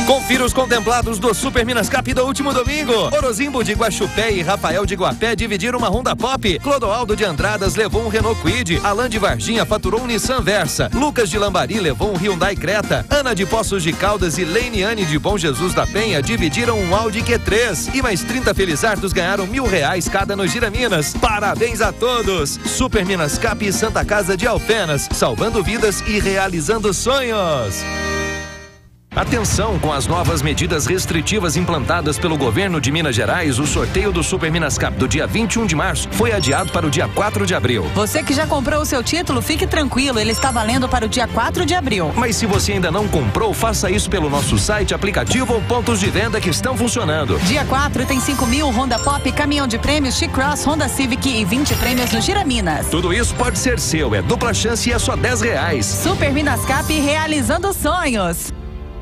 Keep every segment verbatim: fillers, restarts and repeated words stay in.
Confira os contemplados do Super Minascap do último domingo. Orozimbo de Guaxupé e Rafael de Guapé dividiram uma Honda Pop. Clodoaldo de Andradas levou um Renault Kwid. Alan de Varginha faturou um Nissan Versa. Lucas de Lambari levou um Hyundai Creta. Ana de Poços de Caldas e Leiniane de Bom Jesus da Penha dividiram um Audi Q três. E mais trinta felizardos ganharam mil reais cada no Gira Minas. Parabéns a todos! Super Minascap e Santa Casa de Alfenas, salvando vidas e realizando sonhos. Atenção, com as novas medidas restritivas implantadas pelo governo de Minas Gerais, o sorteio do Super Minascap do dia vinte e um de março foi adiado para o dia quatro de abril. Você que já comprou o seu título, fique tranquilo, ele está valendo para o dia quatro de abril. Mas se você ainda não comprou, faça isso pelo nosso site, aplicativo ou pontos de venda que estão funcionando. Dia quatro tem cinco mil, Honda Pop, caminhão de prêmios, T-Cross, Honda Civic e vinte prêmios no Gira Minas. Tudo isso pode ser seu, é dupla chance e é só dez reais. Super Minascap, realizando sonhos.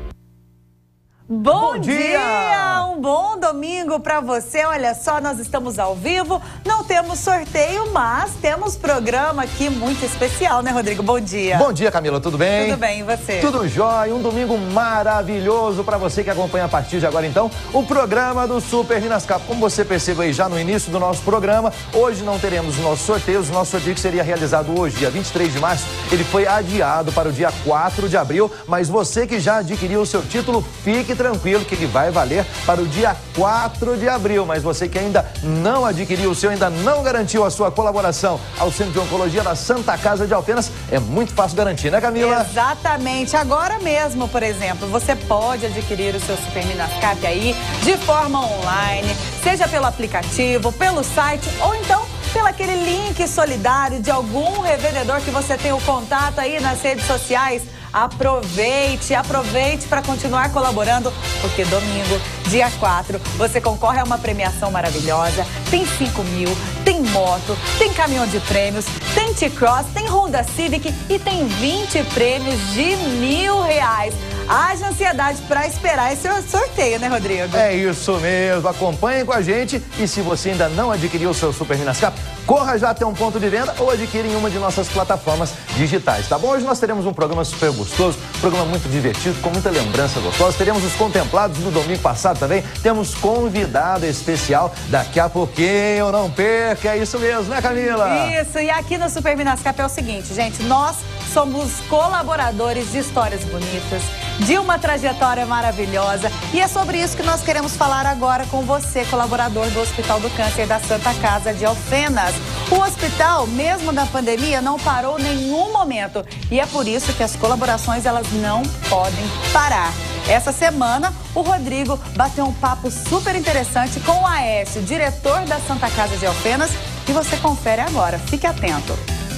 Bom, bom dia. dia! Um bom domingo para você. Olha só, nós estamos ao vivo, não temos sorteio, mas temos programa aqui muito especial, né, Rodrigo? Bom dia. Bom dia, Camila, tudo bem? Tudo bem, e você? Tudo jóia, um domingo maravilhoso para você que acompanha a partir de agora, então, o programa do Super Minascap. Como você percebeu aí já no início do nosso programa, hoje não teremos os nossos sorteios. O nosso sorteio que seria realizado hoje, dia vinte e três de março, ele foi adiado para o dia quatro de abril, mas você que já adquiriu o seu título, fique tranquilo que ele vai valer para o dia quatro de abril, mas você que ainda não adquiriu o seu, ainda não garantiu a sua colaboração ao Centro de Oncologia da Santa Casa de Alfenas, é muito fácil garantir, né, Camila? Exatamente, agora mesmo, por exemplo, você pode adquirir o seu Super Minascap aí de forma online, seja pelo aplicativo, pelo site ou então pelo aquele link solidário de algum revendedor que você tem o contato aí nas redes sociais. Aproveite, aproveite para continuar colaborando, porque domingo, dia quatro, você concorre a uma premiação maravilhosa. Tem cinco mil, tem moto, tem caminhão de prêmios, tem T-Cross, tem Honda Civic e tem vinte prêmios de mil reais. Haja ansiedade para esperar esse sorteio, né, Rodrigo? É isso mesmo, acompanhe com a gente e se você ainda não adquiriu o seu Super Minascap, corra já até um ponto de venda ou adquire em uma de nossas plataformas digitais, tá bom? Hoje nós teremos um programa super gostoso, um programa muito divertido, com muita lembrança gostosa. Teremos os contemplados do domingo passado também, temos convidado especial daqui a pouquinho, não perca, é isso mesmo, né, Camila? Isso, e aqui no Super Minascap é o seguinte, gente, nós somos colaboradores de histórias bonitas, de uma trajetória maravilhosa, e é sobre isso que nós queremos falar agora com você, colaborador do Hospital do Câncer da Santa Casa de Alfenas. O hospital, mesmo na pandemia, não parou em nenhum momento, e é por isso que as colaborações elas não podem parar. Essa semana, o Rodrigo bateu um papo super interessante com o Aécio, diretor da Santa Casa de Alfenas, e você confere agora. Fique atento.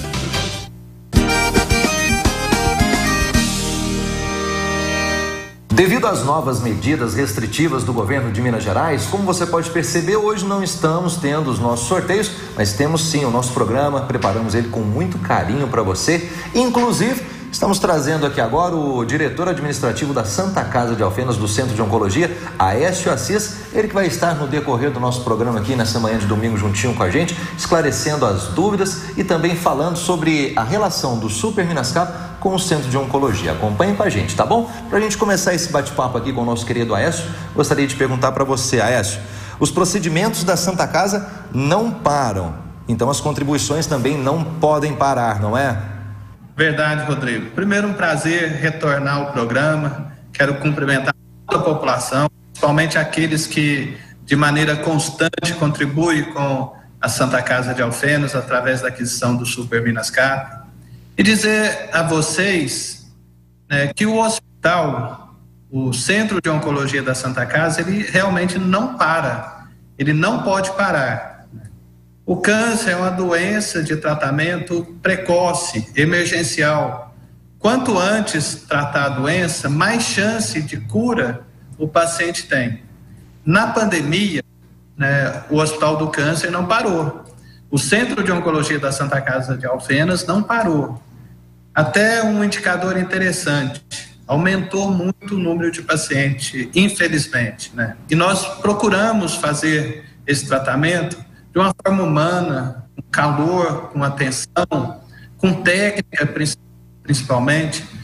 Devido às novas medidas restritivas do governo de Minas Gerais, como você pode perceber, hoje não estamos tendo os nossos sorteios, mas temos sim o nosso programa, preparamos ele com muito carinho para você. Inclusive, estamos trazendo aqui agora o diretor administrativo da Santa Casa de Alfenas do Centro de Oncologia, Aécio Assis, ele que vai estar no decorrer do nosso programa aqui nessa manhã de domingo juntinho com a gente, esclarecendo as dúvidas e também falando sobre a relação do Super Minascap com o Centro de Oncologia. Acompanhe com a gente, tá bom? Para a gente começar esse bate-papo aqui com o nosso querido Aécio, gostaria de perguntar para você, Aécio, os procedimentos da Santa Casa não param, então as contribuições também não podem parar, não é? Verdade, Rodrigo. Primeiro, um prazer retornar ao programa. Quero cumprimentar toda a população, principalmente aqueles que, de maneira constante, contribuem com a Santa Casa de Alfenas através da aquisição do Super Minascap. E dizer a vocês, né, que o hospital, o Centro de Oncologia da Santa Casa, ele realmente não para. Ele não pode parar. O câncer é uma doença de tratamento precoce, emergencial. Quanto antes tratar a doença, mais chance de cura o paciente tem. Na pandemia, né, o Hospital do Câncer não parou. O Centro de Oncologia da Santa Casa de Alfenas não parou. Até um indicador interessante, aumentou muito o número de pacientes, infelizmente, né? E nós procuramos fazer esse tratamento de uma forma humana, com calor, com atenção, com técnica principalmente,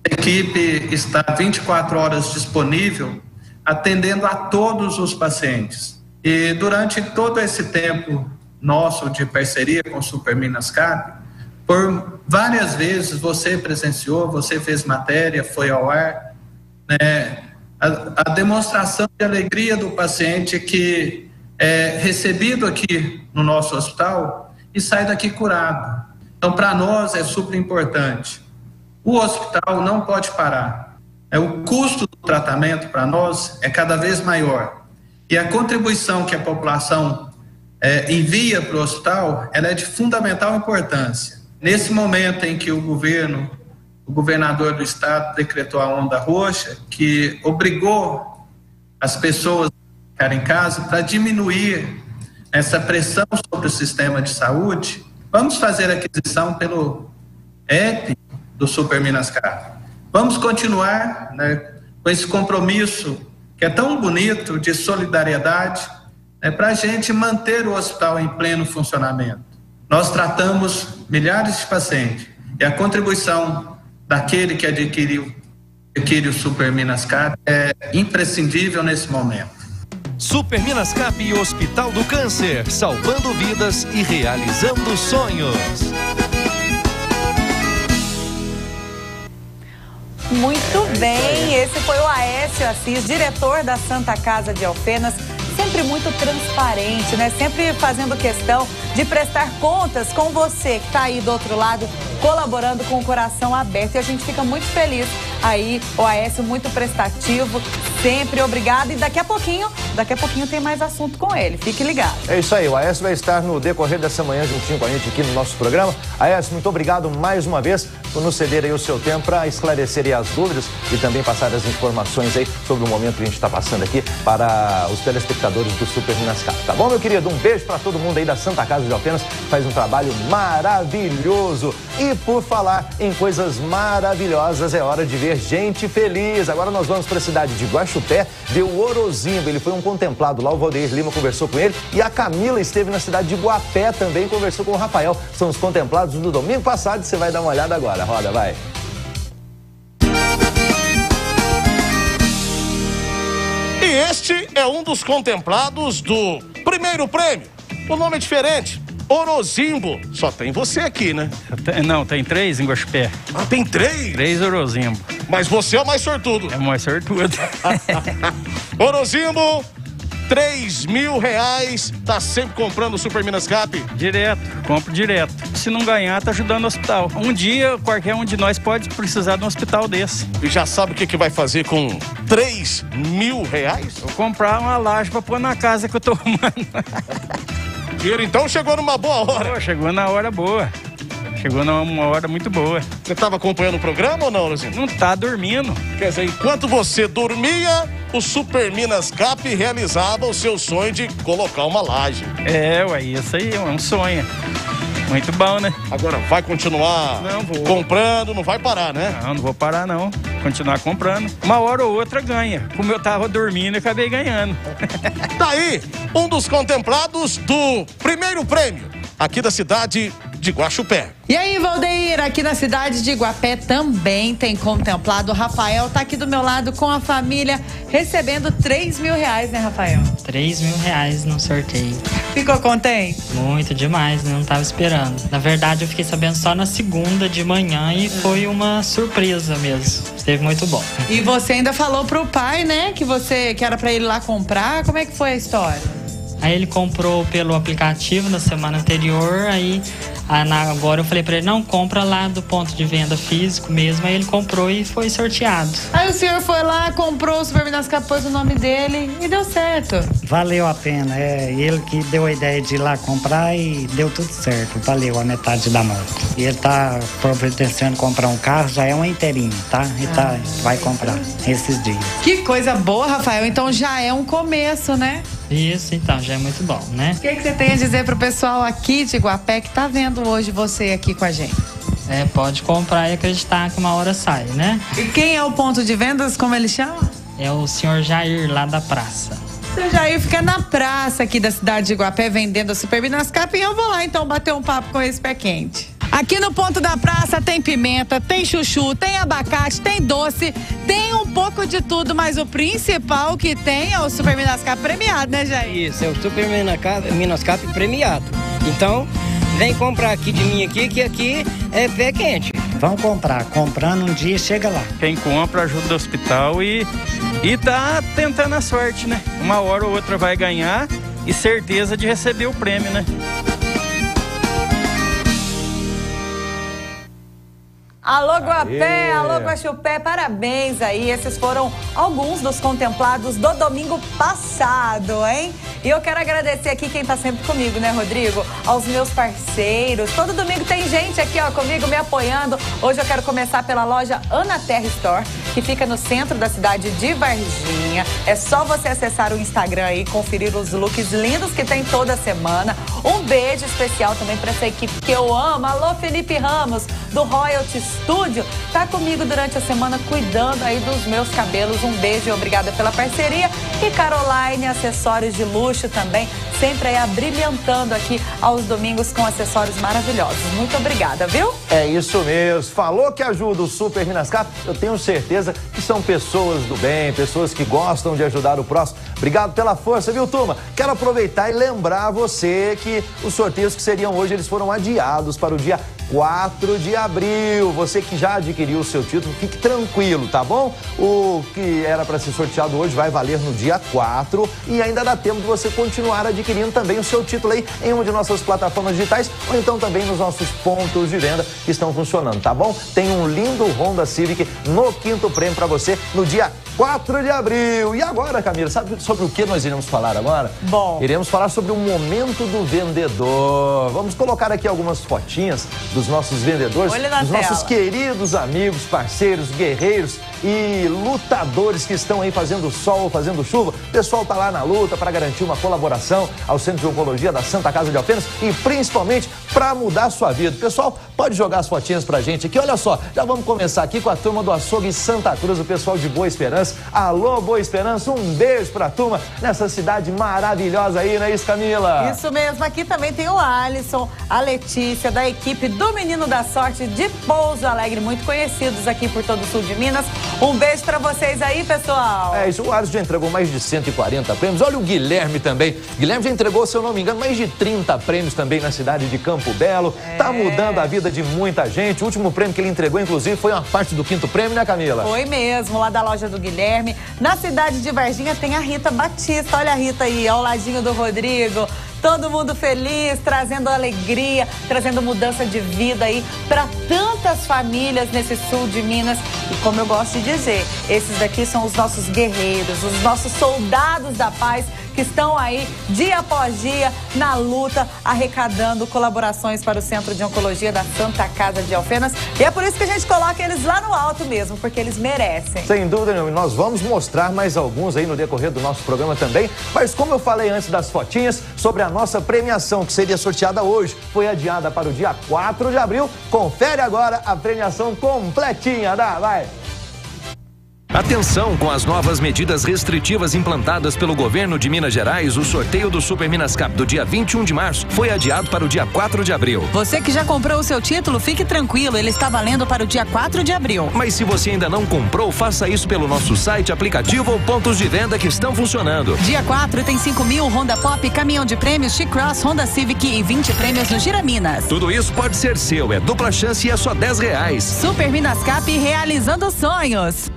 A equipe está vinte e quatro horas disponível, atendendo a todos os pacientes. E durante todo esse tempo nosso de parceria com o Super Minascap, por várias vezes você presenciou, você fez matéria, foi ao ar, né? A, a demonstração de alegria do paciente que é recebido aqui no nosso hospital e sai daqui curado. Então, para nós é super importante. O hospital não pode parar. É, o custo do tratamento para nós é cada vez maior. E a contribuição que a população é, envia para o hospital, ela é de fundamental importância. Nesse momento em que o governo, o governador do estado decretou a onda roxa, que obrigou as pessoas a ficarem em casa para diminuir essa pressão sobre o sistema de saúde, vamos fazer a aquisição pelo app do Super Minascap. Vamos continuar, né, com esse compromisso que é tão bonito de solidariedade, né, para a gente manter o hospital em pleno funcionamento. Nós tratamos milhares de pacientes e a contribuição daquele que adquiriu, adquire o Super Minascap é imprescindível nesse momento. Super Minascap e Hospital do Câncer, salvando vidas e realizando sonhos. Muito bem, esse foi o Aécio Assis, diretor da Santa Casa de Alfenas, sempre muito transparente, né? Sempre fazendo questão de prestar contas com você que está aí do outro lado, colaborando com o coração aberto. E a gente fica muito feliz aí, o Aécio muito prestativo, sempre obrigado. E daqui a pouquinho, daqui a pouquinho tem mais assunto com ele, fique ligado. É isso aí, o Aécio vai estar no decorrer dessa manhã juntinho com a gente aqui no nosso programa. Aécio, muito obrigado mais uma vez por nos ceder aí o seu tempo para esclarecer aí as dúvidas e também passar as informações aí sobre o momento que a gente está passando aqui para os telespectadores do Super Minascap. Tá bom, meu querido? Um beijo para todo mundo aí da Santa Casa de Alfenas, faz um trabalho maravilhoso. E por falar em coisas maravilhosas, é hora de ver gente feliz. Agora nós vamos para a cidade de Guaxupé, ver o Orozimbo. Ele foi um contemplado lá, o Valdeir Lima conversou com ele e a Camila esteve na cidade de Guapé também, conversou com o Rafael. São os contemplados do domingo passado, você vai dar uma olhada agora. Roda, vai. E este é um dos contemplados do primeiro prêmio. O nome é diferente, Orozimbo. Só tem você aqui, né? Não, tem três em Guaxupé. Ah, tem três? Três Orozimbo. Mas você é o mais sortudo. É o mais sortudo. Orozimbo, três mil reais. Tá sempre comprando o Super Minascap? Direto, compro direto. Se não ganhar, tá ajudando o hospital. Um dia, qualquer um de nós pode precisar de um hospital desse. E já sabe o que, que vai fazer com três mil reais? Vou comprar uma laje pra pôr na casa que eu tô arrumando. Dinheiro então chegou numa boa hora. Pô, chegou na hora boa. Chegou numa hora muito boa. Você estava acompanhando o programa ou não, Orozimbo? Não tá dormindo. Quer dizer, enquanto você dormia, o Super Minascap realizava o seu sonho de colocar uma laje. É, ué, isso aí é um sonho. Muito bom, né? Agora vai continuar não, vou. comprando, não vai parar, né? Não, não vou parar não. Continuar comprando. Uma hora ou outra ganha. Como eu tava dormindo, eu acabei ganhando. Tá aí, um dos contemplados do primeiro prêmio aqui da cidade de Guaxupé. E aí, Valdeir, aqui na cidade de Guapé também tem contemplado. O Rafael tá aqui do meu lado com a família, recebendo três mil reais, né, Rafael? três mil reais no sorteio. Ficou contente? Muito demais, né? Não tava esperando. Na verdade, eu fiquei sabendo só na segunda de manhã e foi uma surpresa mesmo. Esteve muito bom. E você ainda falou pro pai, né, que você que era pra ele lá comprar. Como é que foi a história? Aí ele comprou pelo aplicativo na semana anterior, aí agora eu falei pra ele, não, compra lá do ponto de venda físico mesmo. Aí ele comprou e foi sorteado. Aí o senhor foi lá, comprou o Super Minascap, pôs o nome dele e deu certo. Valeu a pena, é ele que deu a ideia de ir lá comprar e deu tudo certo, valeu a metade da moto. E ele tá providenciando comprar um carro, já é um inteirinho, tá? E tá, ah, vai comprar esses dias. Que coisa boa, Rafael, então já é um começo, né? Isso, então, já é muito bom, né? O que, que você tem a dizer pro pessoal aqui de Guapé que tá vendo hoje você aqui com a gente? É, pode comprar e acreditar que uma hora sai, né? E quem é o ponto de vendas, como ele chama? É o senhor Jair, lá da praça. O senhor Jair fica na praça aqui da cidade de Guapé vendendo a Super Minascap e eu vou lá então bater um papo com esse pé quente. Aqui no ponto da praça tem pimenta, tem chuchu, tem abacate, tem doce, tem um pouco de tudo, mas o principal que tem é o Super Minascap premiado, né, Jair? Isso, é o Super Minascap, Minascap premiado. Então, vem comprar aqui de mim aqui, que aqui é pé quente. Vão comprar, comprando um dia chega lá. Quem compra ajuda o hospital e, e tá tentando a sorte, né? Uma hora ou outra vai ganhar e certeza de receber o prêmio, né? Alô, Guapé, alô, Guaxupé, parabéns aí. Esses foram alguns dos contemplados do domingo passado, hein? E eu quero agradecer aqui quem tá sempre comigo, né, Rodrigo? Aos meus parceiros. Todo domingo tem gente aqui, ó, comigo, me apoiando. Hoje eu quero começar pela loja Ana Terra Store, que fica no centro da cidade de Varginha. É só você acessar o Instagram aí e conferir os looks lindos que tem toda semana. Um beijo especial também pra essa equipe que eu amo. Alô, Felipe Ramos, do Royalty Studio, tá comigo durante a semana cuidando aí dos meus cabelos. Um beijo e obrigada pela parceria. E Caroline, acessórios de luxo também, sempre aí abrilhantando aqui aos domingos com acessórios maravilhosos. Muito obrigada, viu? É isso mesmo. Falou que ajuda o Super Minascap? Eu tenho certeza que são pessoas do bem, pessoas que gostam de ajudar o próximo. Obrigado pela força, viu, turma? Quero aproveitar e lembrar você que os sorteios que seriam hoje, eles foram adiados para o dia quatro de abril. Você que já adquiriu o seu título, fique tranquilo, tá bom? O que era para ser sorteado hoje vai valer no dia quatro e ainda dá tempo de você continuar adquirindo também o seu título aí em uma de nossas plataformas digitais ou então também nos nossos pontos de venda que estão funcionando, tá bom? Tem um lindo Honda Civic no quinto prêmio para você no dia quatro de abril. E agora, Camila, sabe sobre o que nós iremos falar agora? Bom. Iremos falar sobre o momento do vendedor. Vamos colocar aqui algumas fotinhas dos nossos vendedores, Olha na dos tela. nossos queridos amigos, parceiros, guerreiros e lutadores que estão aí fazendo sol, fazendo chuva. O pessoal tá lá na luta para garantir uma colaboração ao Centro de Oncologia da Santa Casa de Alfenas e principalmente para mudar a sua vida. Pessoal, pode jogar as fotinhas pra gente aqui. Olha só, já vamos começar aqui com a turma do Açougue Santa Cruz, o pessoal de Boa Esperança. Alô, Boa Esperança, um beijo pra turma nessa cidade maravilhosa aí, não é isso, Camila? Isso mesmo, aqui também tem o Alisson, a Letícia, da equipe do Menino da Sorte de Pouso Alegre, muito conhecidos aqui por todo o sul de Minas. Um beijo pra vocês aí, pessoal. É isso, o Alisson já entregou mais de cento e quarenta prêmios. Olha o Guilherme também. Guilherme já entregou, se eu não me engano, mais de trinta prêmios também na cidade de Campo Belo. É. Tá mudando a vida de muita gente. O último prêmio que ele entregou, inclusive, foi uma parte do quinto prêmio, né, Camila? Foi mesmo, lá da loja do Guilherme. Na cidade de Varginha tem a Rita Batista. Olha a Rita aí, ao ladinho do Rodrigo. Todo mundo feliz, trazendo alegria, trazendo mudança de vida aí para tantas famílias nesse sul de Minas. E como eu gosto de dizer, esses daqui são os nossos guerreiros, os nossos soldados da paz que estão aí dia após dia na luta, arrecadando colaborações para o Centro de Oncologia da Santa Casa de Alfenas. E é por isso que a gente coloca eles lá no alto mesmo, porque eles merecem. Sem dúvida nenhuma. Nós vamos mostrar mais alguns aí no decorrer do nosso programa também. Mas como eu falei antes das fotinhas, sobre a nossa premiação que seria sorteada hoje, foi adiada para o dia quatro de abril. Confere agora a premiação completinha, dá, vai! Atenção, com as novas medidas restritivas implantadas pelo governo de Minas Gerais, o sorteio do Super Minascap do dia vinte e um de março foi adiado para o dia quatro de abril. Você que já comprou o seu título, fique tranquilo, ele está valendo para o dia quatro de abril. Mas se você ainda não comprou, faça isso pelo nosso site, aplicativo ou pontos de venda que estão funcionando. Dia quatro tem cinco mil Honda Pop, caminhão de prêmios, T-Cross, Honda Civic e vinte prêmios no Gira Minas. Tudo isso pode ser seu, é dupla chance e é só dez reais. Super Minascap, realizando sonhos.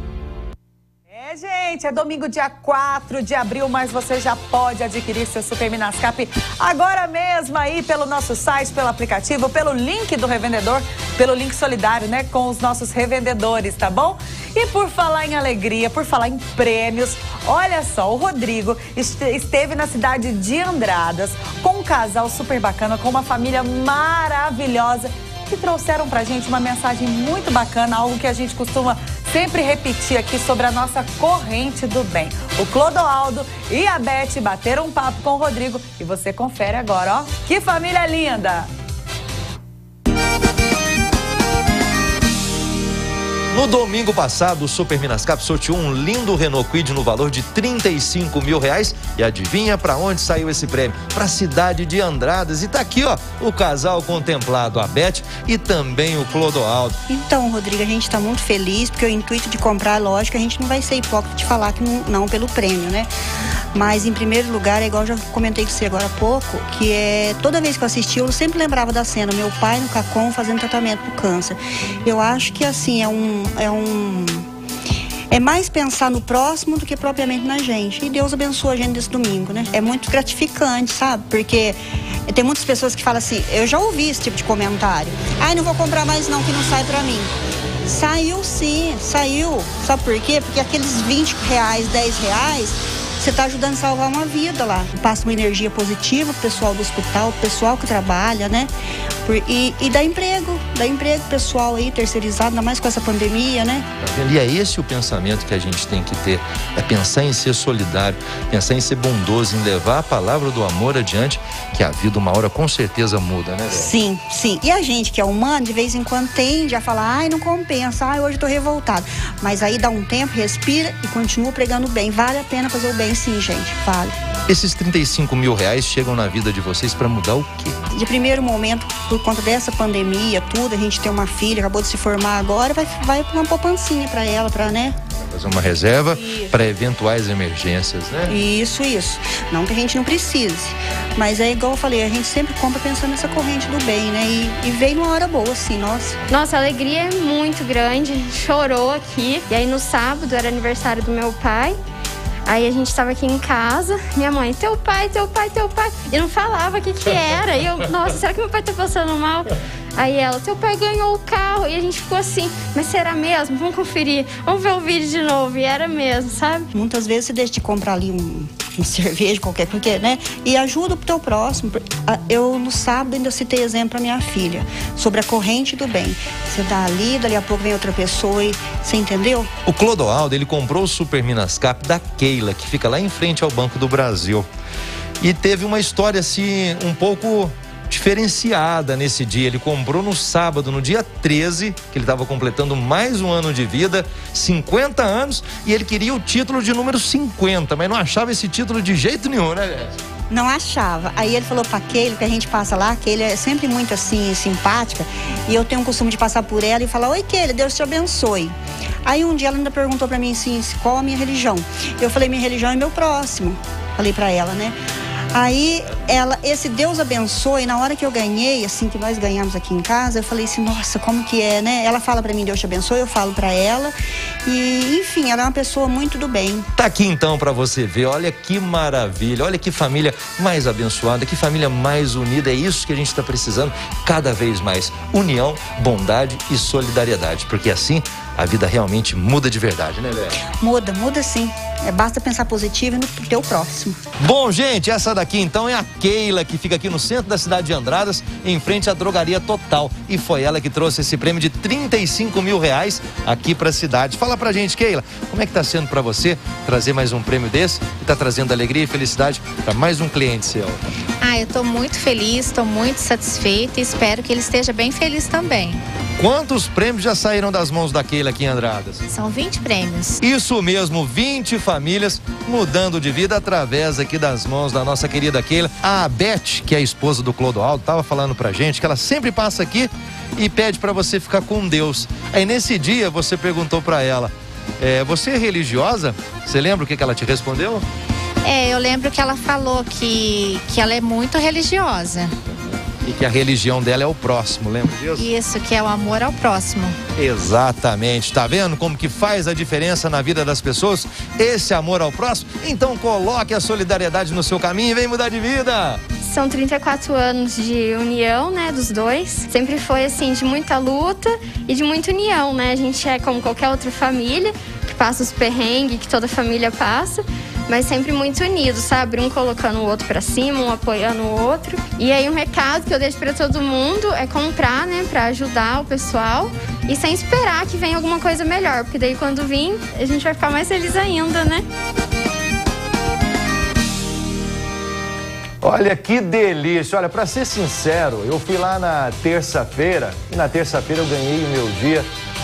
É, gente, é domingo dia quatro de abril, mas você já pode adquirir seu Super Minascap agora mesmo aí pelo nosso site, pelo aplicativo, pelo link do revendedor, pelo link solidário, né, com os nossos revendedores, tá bom? E por falar em alegria, por falar em prêmios, olha só, o Rodrigo esteve na cidade de Andradas com um casal super bacana, com uma família maravilhosa, que trouxeram pra gente uma mensagem muito bacana, algo que a gente costuma sempre repetir aqui sobre a nossa corrente do bem. O Clodoaldo e a Beth bateram um papo com o Rodrigo e você confere agora, ó. Que família linda! No domingo passado, o Super Minascap sorteou um lindo Renault Kwid no valor de trinta e cinco mil reais. E adivinha para onde saiu esse prêmio? Para a cidade de Andradas. E tá aqui, ó, o casal contemplado, a Beth e também o Clodoaldo. Então, Rodrigo, a gente tá muito feliz, porque o intuito de comprar, lógico, a gente não vai ser hipócrita de falar que não, não pelo prêmio, né? Mas, em primeiro lugar, é igual eu já comentei com você agora há pouco, que é toda vez que eu assisti, eu sempre lembrava da cena, meu pai no Cacom fazendo tratamento pro câncer. Eu acho que, assim, é um... É um É mais pensar no próximo do que propriamente na gente. E Deus abençoa a gente desse domingo, né? É muito gratificante, sabe? Porque tem muitas pessoas que falam assim, eu já ouvi esse tipo de comentário. Ai, não vou comprar mais não, que não sai pra mim. Saiu sim, saiu. Sabe por quê? Porque aqueles vinte reais, dez reais, você está ajudando a salvar uma vida lá. Passa uma energia positiva pro pessoal do hospital, pro pessoal que trabalha, né? E, e dá emprego, dá emprego pessoal aí, terceirizado, ainda mais com essa pandemia, né? E é esse o pensamento que a gente tem que ter, é pensar em ser solidário, pensar em ser bondoso, em levar a palavra do amor adiante, que a vida uma hora com certeza muda, né? Sim, sim. E a gente que é humano, de vez em quando tende a falar, ai, não compensa, ai, hoje eu tô revoltado. Mas aí dá um tempo, respira e continua pregando bem. Vale a pena fazer o bem, sim, gente, vale. Esses trinta e cinco mil reais chegam na vida de vocês para mudar o quê? De primeiro momento, por conta dessa pandemia, tudo, a gente tem uma filha, acabou de se formar agora, vai, vai uma poupancinha para ela, para, né? Fazer uma reserva para eventuais emergências, né? Isso, isso. Não que a gente não precise, mas é igual eu falei, a gente sempre compra pensando nessa corrente do bem, né? E, e veio numa hora boa, assim, nossa. Nossa, a alegria é muito grande, a gente chorou aqui. E aí no sábado era aniversário do meu pai. Aí a gente tava aqui em casa, minha mãe, teu pai, teu pai, teu pai. E não falava o que que era. E eu, nossa, será que meu pai tá passando mal? Aí ela, teu pai ganhou o carro. E a gente ficou assim, mas será mesmo? Vamos conferir, vamos ver o vídeo de novo. E era mesmo, sabe? Muitas vezes você deixa de comprar ali um, uma cerveja, qualquer coisa, né? E ajuda pro teu próximo. Eu, no sábado, ainda citei exemplo pra minha filha, sobre a corrente do bem. Você dá ali, dali a pouco vem outra pessoa e você entendeu? O Clodoaldo, ele comprou o Super Minascap da Keila, que fica lá em frente ao Banco do Brasil. E teve uma história, assim, um pouco diferenciada nesse dia. Ele comprou no sábado, no dia treze, que ele estava completando mais um ano de vida, cinquenta anos, e ele queria o título de número cinquenta, mas não achava esse título de jeito nenhum, né, Beth? Não achava. Aí ele falou pra Keila, que a gente passa lá, que ele é sempre muito assim, simpática, e eu tenho o costume de passar por ela e falar, oi Keila, Deus te abençoe. Aí um dia ela ainda perguntou pra mim assim, qual a minha religião? Eu falei, minha religião é meu próximo. Falei pra ela, né? Aí, ela, esse Deus abençoe, na hora que eu ganhei, assim, que nós ganhamos aqui em casa, eu falei assim, nossa, como que é, né? Ela fala pra mim, Deus te abençoe, eu falo pra ela. E, enfim, ela é uma pessoa muito do bem. Tá aqui então pra você ver, olha que maravilha, olha que família mais abençoada, que família mais unida, é isso que a gente tá precisando cada vez mais. União, bondade e solidariedade, porque assim a vida realmente muda de verdade, né, Léa? Muda, muda sim. É, basta pensar positivo e no teu próximo. Bom, gente, essa daqui então é a Keila, que fica aqui no centro da cidade de Andradas, em frente à Drogaria Total. E foi ela que trouxe esse prêmio de trinta e cinco mil reais aqui pra cidade. Fala pra gente, Keila, como é que tá sendo pra você trazer mais um prêmio desse e tá trazendo alegria e felicidade pra mais um cliente seu? Ah, eu tô muito feliz, tô muito satisfeita e espero que ele esteja bem feliz também. Quantos prêmios já saíram das mãos da Keila aqui em Andradas? São vinte prêmios. Isso mesmo, vinte famílias mudando de vida através aqui das mãos da nossa querida Keila. A Beth, que é a esposa do Clodoaldo, estava falando pra gente que ela sempre passa aqui e pede pra você ficar com Deus. Aí nesse dia você perguntou pra ela, é, você é religiosa? Você lembra o que, que ela te respondeu? É, eu lembro que ela falou que, que ela é muito religiosa. E que a religião dela é o próximo, lembra disso? Isso, que é o amor ao próximo. Exatamente, tá vendo como que faz a diferença na vida das pessoas? Esse amor ao próximo? Então coloque a solidariedade no seu caminho e vem mudar de vida. São trinta e quatro anos de união, né, dos dois. Sempre foi assim, de muita luta e de muita união, né? A gente é como qualquer outra família, que passa os perrengues que toda família passa, mas sempre muito unidos, sabe? Um colocando o outro pra cima, um apoiando o outro. E aí um recado que eu deixo pra todo mundo é comprar, né? Pra ajudar o pessoal e sem esperar que venha alguma coisa melhor, porque daí quando vir, a gente vai ficar mais feliz ainda, né? Olha que delícia, olha, pra ser sincero, eu fui lá na terça-feira e na terça-feira eu ganhei o meu dia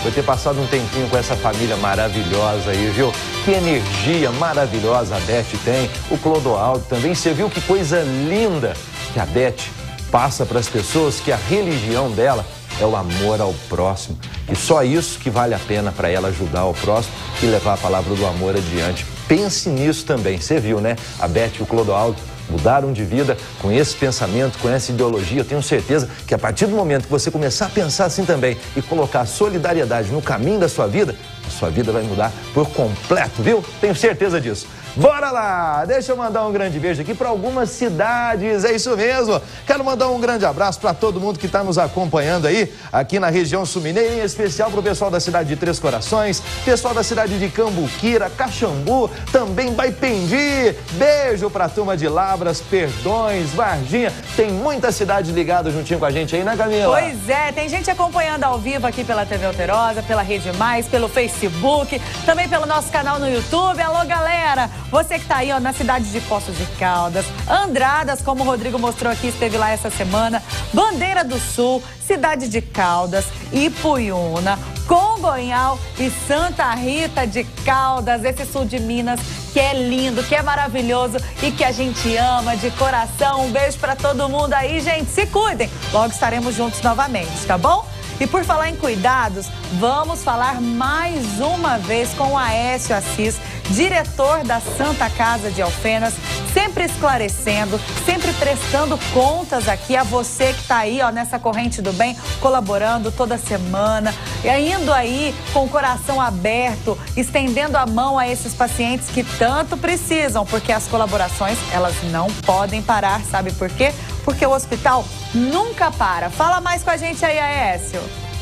por ter passado um tempinho com essa família maravilhosa aí, viu? Que energia maravilhosa a Beth tem, o Clodoaldo também. Você viu que coisa linda que a Beth passa para as pessoas, que a religião dela é o amor ao próximo. E só isso que vale a pena para ela ajudar o próximo e levar a palavra do amor adiante. Pense nisso também. Você viu, né? A Beth e o Clodoaldo mudaram de vida com esse pensamento, com essa ideologia. Eu tenho certeza que a partir do momento que você começar a pensar assim também e colocar a solidariedade no caminho da sua vida, a sua vida vai mudar por completo, viu? Tenho certeza disso. Bora lá! Deixa eu mandar um grande beijo aqui para algumas cidades, é isso mesmo. Quero mandar um grande abraço para todo mundo que está nos acompanhando aí, aqui na região sul-mineira, em especial para o pessoal da cidade de Três Corações, pessoal da cidade de Cambuquira, Caxambu, também Baipendi. Beijo para a turma de Lavras, Perdões, Varginha. Tem muita cidade ligada juntinho com a gente aí, né, Camila? Pois é, tem gente acompanhando ao vivo aqui pela T V Alterosa, pela Rede Mais, pelo Facebook, também pelo nosso canal no YouTube. Alô, galera! Você que tá aí, ó, na cidade de Poços de Caldas, Andradas, como o Rodrigo mostrou aqui, esteve lá essa semana, Bandeira do Sul, cidade de Caldas, Ipuiuna, Congonhal e Santa Rita de Caldas, esse sul de Minas que é lindo, que é maravilhoso e que a gente ama de coração. Um beijo pra todo mundo aí, gente. Se cuidem. Logo estaremos juntos novamente, tá bom? E por falar em cuidados, vamos falar mais uma vez com o Aécio Assis, diretor da Santa Casa de Alfenas, sempre esclarecendo, sempre prestando contas aqui a você que está aí, ó, nessa corrente do bem, colaborando toda semana, e indo aí com o coração aberto, estendendo a mão a esses pacientes que tanto precisam, porque as colaborações, elas não podem parar, sabe por quê? Porque o hospital nunca para. Fala mais com a gente aí, Aécio.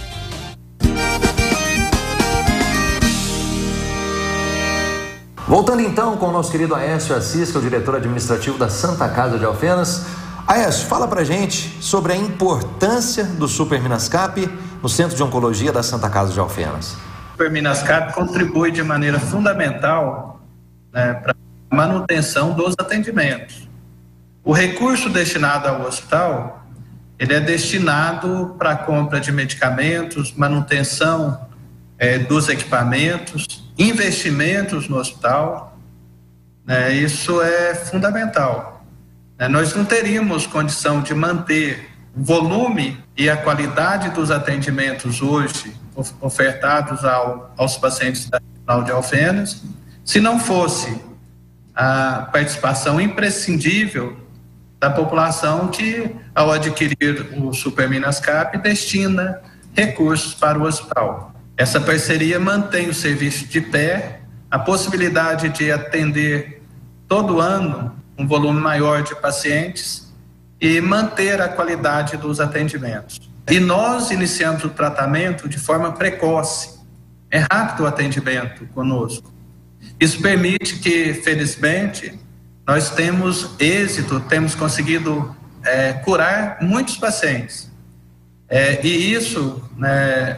Voltando então com o nosso querido Aécio Assis, que é o diretor administrativo da Santa Casa de Alfenas. Aécio, fala pra gente sobre a importância do Super Minascap no Centro de Oncologia da Santa Casa de Alfenas. O Super Minascap contribui de maneira fundamental, né, para a manutenção dos atendimentos. O recurso destinado ao hospital, ele é destinado para a compra de medicamentos, manutenção é, dos equipamentos, investimentos no hospital, né, isso é fundamental. Né, nós não teríamos condição de manter o volume e a qualidade dos atendimentos hoje ofertados ao, aos pacientes da Regional de Alfenas se não fosse a participação imprescindível da população que, ao adquirir o Super Minascap, destina recursos para o hospital. Essa parceria mantém o serviço de pé, a possibilidade de atender todo ano um volume maior de pacientes e manter a qualidade dos atendimentos. E nós iniciamos o tratamento de forma precoce. É rápido o atendimento conosco. Isso permite que, felizmente, nós temos êxito, temos conseguido é, curar muitos pacientes. É, e isso, né,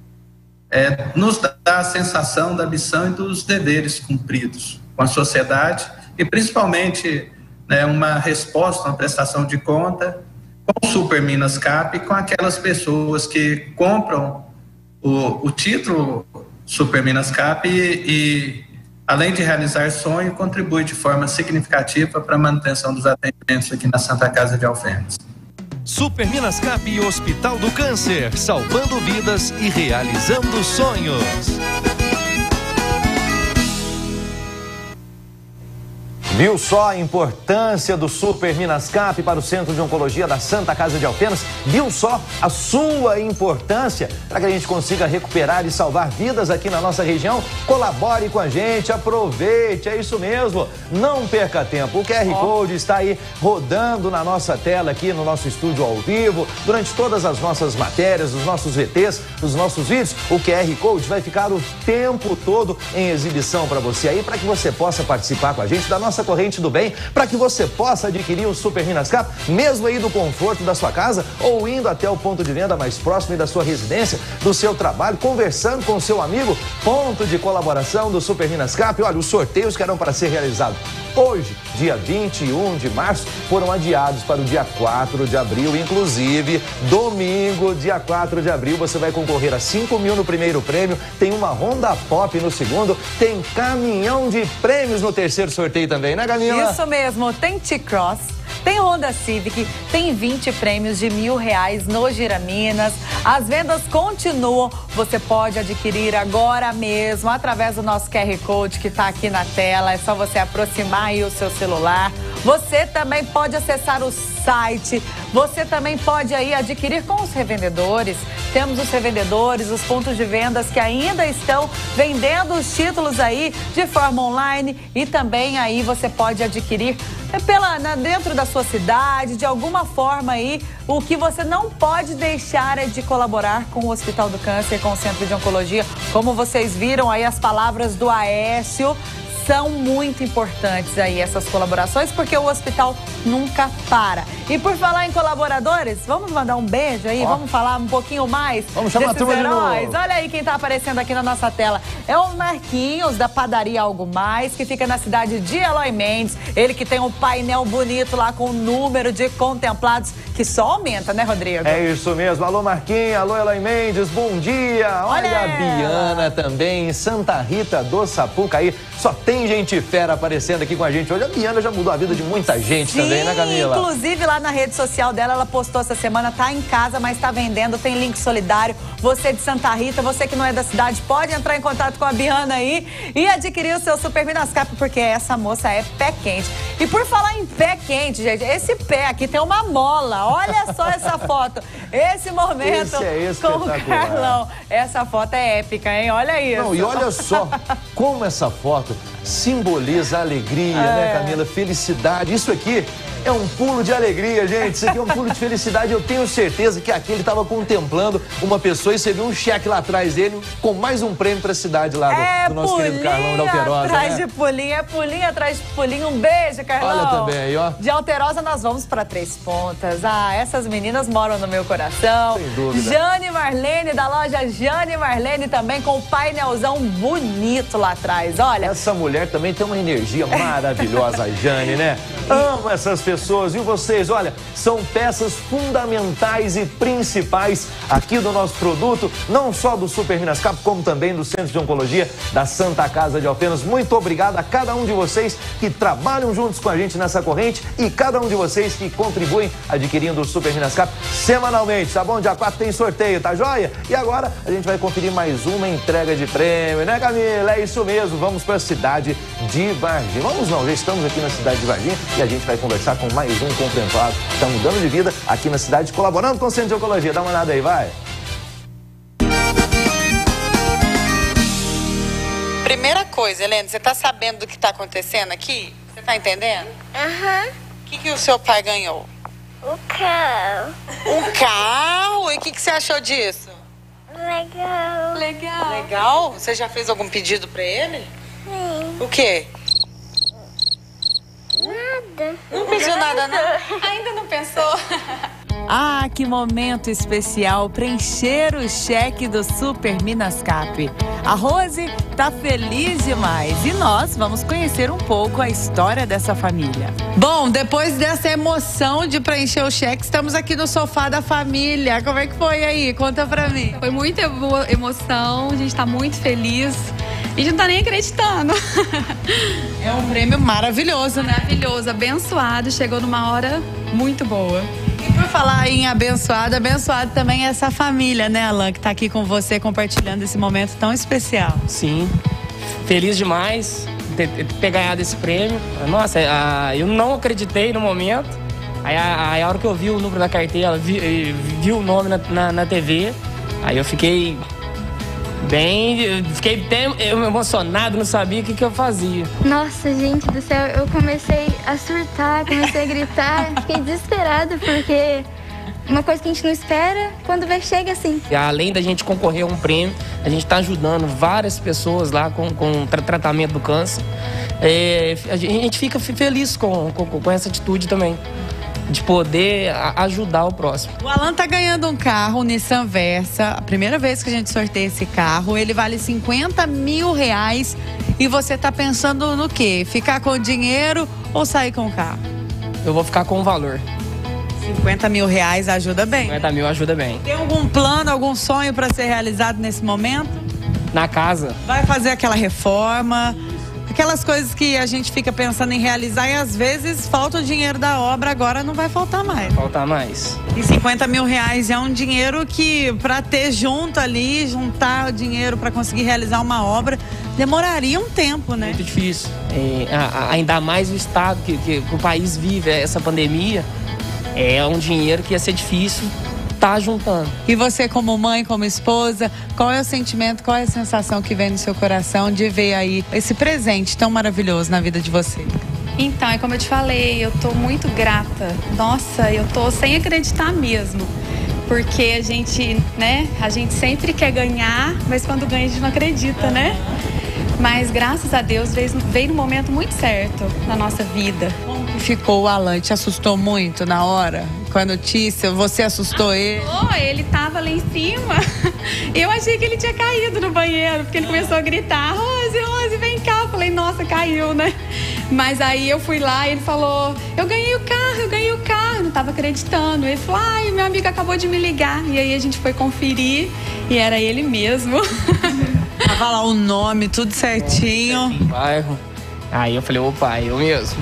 é, nos dá a sensação da missão e dos deveres cumpridos com a sociedade e, principalmente, né, uma resposta, uma prestação de conta com o Super Minascap, com aquelas pessoas que compram o, o título Super Minascap e, e além de realizar sonho, contribui de forma significativa para a manutenção dos atendimentos aqui na Santa Casa de Alfenas. Super Minascap e Hospital do Câncer, salvando vidas e realizando sonhos. Viu só a importância do Super Minascap para o Centro de Oncologia da Santa Casa de Alfenas? Viu só a sua importância para que a gente consiga recuperar e salvar vidas aqui na nossa região? Colabore com a gente, aproveite, é isso mesmo. Não perca tempo. O Q R Code está aí rodando na nossa tela aqui no nosso estúdio ao vivo. Durante todas as nossas matérias, os nossos V Ts, os nossos vídeos, o Q R Code vai ficar o tempo todo em exibição para você aí, para que você possa participar com a gente da nossa corrente do bem, para que você possa adquirir o Super Minascap, mesmo aí do conforto da sua casa ou indo até o ponto de venda mais próximo da sua residência, do seu trabalho, conversando com o seu amigo. Ponto de colaboração do Super Minascap. Olha, os sorteios que eram para ser realizados hoje, dia vinte e um de março, foram adiados para o dia quatro de abril. Inclusive, domingo, dia quatro de abril, você vai concorrer a cinco mil no primeiro prêmio, tem uma Honda Pop no segundo, tem caminhão de prêmios no terceiro sorteio também, né, Camila? Isso mesmo, tem T-Cross, tem Honda Civic, tem vinte prêmios de mil reais no Giraminas. As vendas continuam. Você pode adquirir agora mesmo através do nosso Q R Code que está aqui na tela. É só você aproximar aí o seu celular. Você também pode acessar o site. Você também pode aí adquirir com os revendedores. Temos os revendedores, os pontos de vendas que ainda estão vendendo os títulos aí de forma online. E também aí você pode adquirir pela, na, dentro da sua cidade, de alguma forma aí. O que você não pode deixar é de colaborar com o Hospital do Câncer, com o Centro de Oncologia. Como vocês viram aí as palavras do Aécio, são muito importantes aí essas colaborações, porque o hospital nunca para. E por falar em colaboradores, vamos mandar um beijo aí, Ó. vamos falar um pouquinho mais vamos chamar desses a turma heróis. de novo. Olha aí quem tá aparecendo aqui na nossa tela. É o Marquinhos, da padaria Algo Mais, que fica na cidade de Eloy Mendes. Ele que tem um painel bonito lá com o número de contemplados, que só aumenta, né, Rodrigo? É isso mesmo. Alô, Marquinhos. Alô, Eloy Mendes. Bom dia. Olha, Olha a Biana também, em Santa Rita do Sapucaí. Só tem gente fera aparecendo aqui com a gente hoje. A Biana já mudou a vida de muita gente. Sim, também, né, Camila? Inclusive lá na rede social dela, ela postou essa semana, tá em casa, mas tá vendendo, tem link solidário. Você de Santa Rita, você que não é da cidade, pode entrar em contato com a Biana aí e adquirir o seu Super Minascap, porque essa moça é pé quente. E por falar em pé quente, gente, esse pé aqui tem uma mola. Olha só essa foto. Esse momento esse é com o Carlão. Essa foto é épica, hein? Olha isso. Não, e olha só como essa foto simboliza alegria, é. né, Camila? Felicidade. Isso aqui é um pulo de alegria, gente. Isso aqui é um pulo de felicidade. Eu tenho certeza que aqui ele estava contemplando uma pessoa e você viu um cheque lá atrás dele com mais um prêmio para a cidade lá do, é do nosso querido Carlão da Alterosa. Atrás né? de pulinho, é pulinho atrás de pulinho. Um beijo, Carlão. Olha também aí, ó. De Alterosa nós vamos para Três Pontas. Ah, essas meninas moram no meu coração. Sem dúvida. Jane Marlene, da loja Jane Marlene, também com o painelzão bonito lá atrás. Olha. Essa mulher também tem uma energia maravilhosa, a Jane, né? Amo essas pessoas. E vocês, olha, são peças fundamentais e principais aqui do nosso produto, não só do Super Minascap, como também do Centro de Oncologia da Santa Casa de Alfenas. Muito obrigado a cada um de vocês que trabalham juntos com a gente nessa corrente e cada um de vocês que contribuem adquirindo o Super Minascap semanalmente, tá bom? Dia quatro tem sorteio, tá joia? E agora a gente vai conferir mais uma entrega de prêmio, né, Camila? É isso mesmo, vamos para a cidade de Varginha. Vamos não, já estamos aqui na cidade de Varginha e a gente vai conversar com mais um contemplado que está mudando de vida aqui na cidade, colaborando com o Centro de Oncologia. Dá uma olhada aí, vai. Primeira coisa, Helena, você tá sabendo do que tá acontecendo aqui? Você tá entendendo? Aham. O que, que o seu pai ganhou? O carro. Um carro? E o que, que você achou disso? Legal. Legal. Legal? Você já fez algum pedido pra ele? Sim. O quê? Nada. Não pediu nada, não? Ainda não pensou? Ah, que momento especial preencher o cheque do Super Minascap. A Rose tá feliz demais e nós vamos conhecer um pouco a história dessa família. Bom, depois dessa emoção de preencher o cheque, estamos aqui no sofá da família. Como é que foi aí? Conta pra mim. Foi muita boa emoção, a gente tá muito feliz. A gente não tá nem acreditando. É um prêmio maravilhoso, né? Maravilhoso, abençoado, chegou numa hora muito boa. E por falar em abençoado, abençoado também é essa família, né, Alan, que tá aqui com você compartilhando esse momento tão especial. Sim, feliz demais de ter ganhado esse prêmio. Nossa, eu não acreditei no momento. Aí a, a hora que eu vi o número da carteira, vi, vi o nome na, na, na T V, aí eu fiquei bem, fiquei até emocionado, não sabia o que, que eu fazia. Nossa, gente do céu, eu comecei a surtar, comecei a gritar, fiquei desesperada, porque uma coisa que a gente não espera, quando vê, chega assim. E além da gente concorrer a um prêmio, a gente está ajudando várias pessoas lá com, com tra tratamento do câncer. É, a gente fica feliz com, com, com essa atitude também. de poder ajudar o próximo. O Alan tá ganhando um carro, um Nissan Versa. A primeira vez que a gente sorteia esse carro, ele vale cinquenta mil reais. E você tá pensando no quê? Ficar com o dinheiro ou sair com o carro? Eu vou ficar com o valor. cinquenta mil reais ajuda bem? cinquenta mil ajuda bem. Tem algum plano, algum sonho para ser realizado nesse momento? Na casa. Vai fazer aquela reforma, aquelas coisas que a gente fica pensando em realizar e às vezes falta o dinheiro da obra, agora não vai faltar mais. Faltar mais. E cinquenta mil reais é um dinheiro que, para ter junto ali, juntar o dinheiro para conseguir realizar uma obra, demoraria um tempo, né? Muito difícil. É, ainda mais o estado que, que, que o país vive, essa pandemia, é um dinheiro que ia ser difícil tá juntando. E você, como mãe, como esposa, qual é o sentimento, qual é a sensação que vem no seu coração de ver aí esse presente tão maravilhoso na vida de você? Então, é como eu te falei, eu tô muito grata. Nossa, eu tô sem acreditar mesmo. Porque a gente, né, a gente sempre quer ganhar, mas quando ganha a gente não acredita, né? Mas graças a Deus veio, veio no momento muito certo na nossa vida. Como que ficou o Alan? Te assustou muito na hora? Com a notícia? Você assustou ele? Oh, ele tava lá em cima. Eu achei que ele tinha caído no banheiro, porque ele começou a gritar, Rose, Rose, vem cá. Eu falei, nossa, caiu, né? Mas aí eu fui lá e ele falou, eu ganhei o carro, eu ganhei o carro. Eu não tava acreditando. Ele falou, ai, meu amigo acabou de me ligar. E aí a gente foi conferir e era ele mesmo. Tava lá o nome, tudo certinho. Bairro. Aí eu falei, opa, eu mesmo.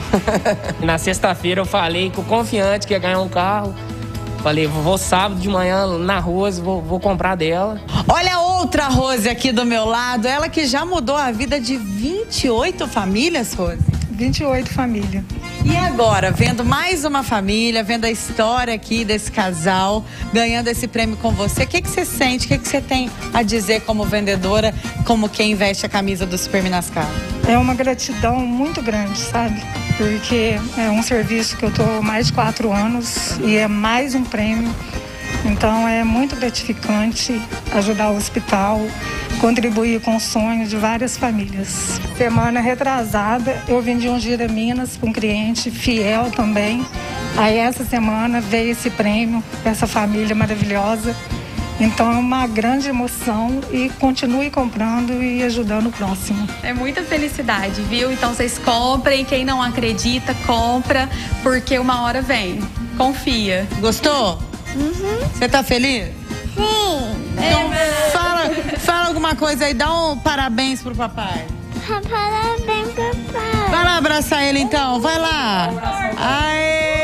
Na sexta-feira eu falei com confiante que ia ganhar um carro. Falei, vou sábado de manhã na Rose, vou, vou comprar dela. Olha outra Rose aqui do meu lado, ela que já mudou a vida de vinte e oito famílias, Rose? vinte e oito famílias. E agora, vendo mais uma família, vendo a história aqui desse casal, ganhando esse prêmio com você, o que, que você sente, o que, que você tem a dizer como vendedora, como quem veste a camisa do Super Minas Cap? É uma gratidão muito grande, sabe? Porque é um serviço que eu estou há mais de quatro anos e é mais um prêmio. Então é muito gratificante ajudar o hospital, contribuir com o sonho de várias famílias. Semana retrasada eu vendi um Gira Minas para um cliente fiel também. Aí essa semana veio esse prêmio, essa família maravilhosa. Então é uma grande emoção e continue comprando e ajudando o próximo. É muita felicidade, viu? Então vocês comprem, quem não acredita, compra, porque uma hora vem. Confia. Gostou? Uhum. Você tá feliz? Sim. Então fala, fala alguma coisa aí, dá um parabéns pro papai. Parabéns, papai. Vai lá abraçar ele então, vai lá. Aê!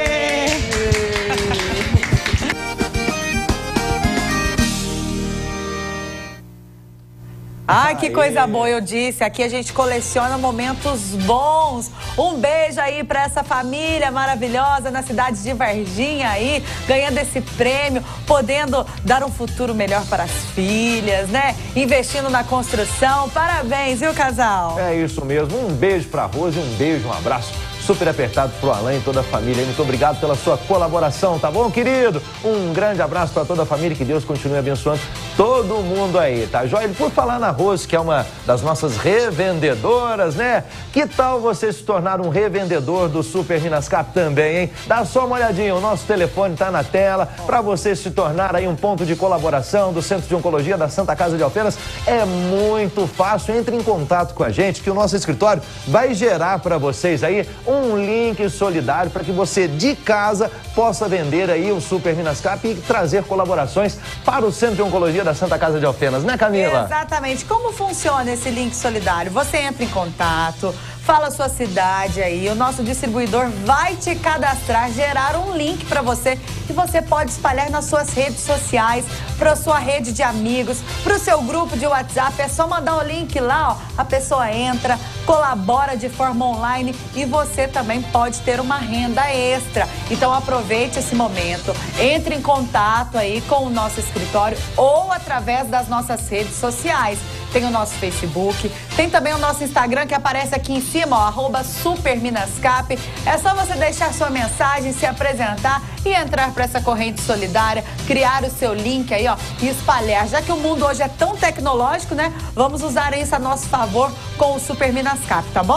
Ai, que coisa boa, eu disse. Aqui a gente coleciona momentos bons. Um beijo aí pra essa família maravilhosa na cidade de Varginha aí, ganhando esse prêmio, podendo dar um futuro melhor para as filhas, né? Investindo na construção. Parabéns, viu, casal? É isso mesmo. Um beijo pra Rose, um beijo, um abraço super apertado pro Alan e toda a família. Muito obrigado pela sua colaboração, tá bom, querido? Um grande abraço para toda a família, que Deus continue abençoando todo mundo aí, tá joia? Por falar na Rose, que é uma das nossas revendedoras, né? Que tal você se tornar um revendedor do Super Minas Cap também, hein? Dá só uma olhadinha, o nosso telefone tá na tela para você se tornar aí um ponto de colaboração do Centro de Oncologia da Santa Casa de Alfenas. É muito fácil, entre em contato com a gente, que o nosso escritório vai gerar para vocês aí um um link solidário para que você de casa possa vender aí o Super Minas Cap e trazer colaborações para o Centro de Oncologia da Santa Casa de Alfenas, né, Camila? Exatamente. Como funciona esse link solidário? Você entra em contato, fala a sua cidade aí, o nosso distribuidor vai te cadastrar, gerar um link para você que você pode espalhar nas suas redes sociais, para a sua rede de amigos, para o seu grupo de WhatsApp. É só mandar o link lá, ó, a pessoa entra, colabora de forma online e você também pode ter uma renda extra. Então aproveite esse momento, entre em contato aí com o nosso escritório ou através das nossas redes sociais. Tem o nosso Facebook, tem também o nosso Instagram que aparece aqui em cima, ó, arroba Super Minas Cap. É só você deixar sua mensagem, se apresentar e entrar para essa corrente solidária, criar o seu link aí, ó, e espalhar. Já que o mundo hoje é tão tecnológico, né? Vamos usar isso a nosso favor com o Super Minas Cap, tá bom?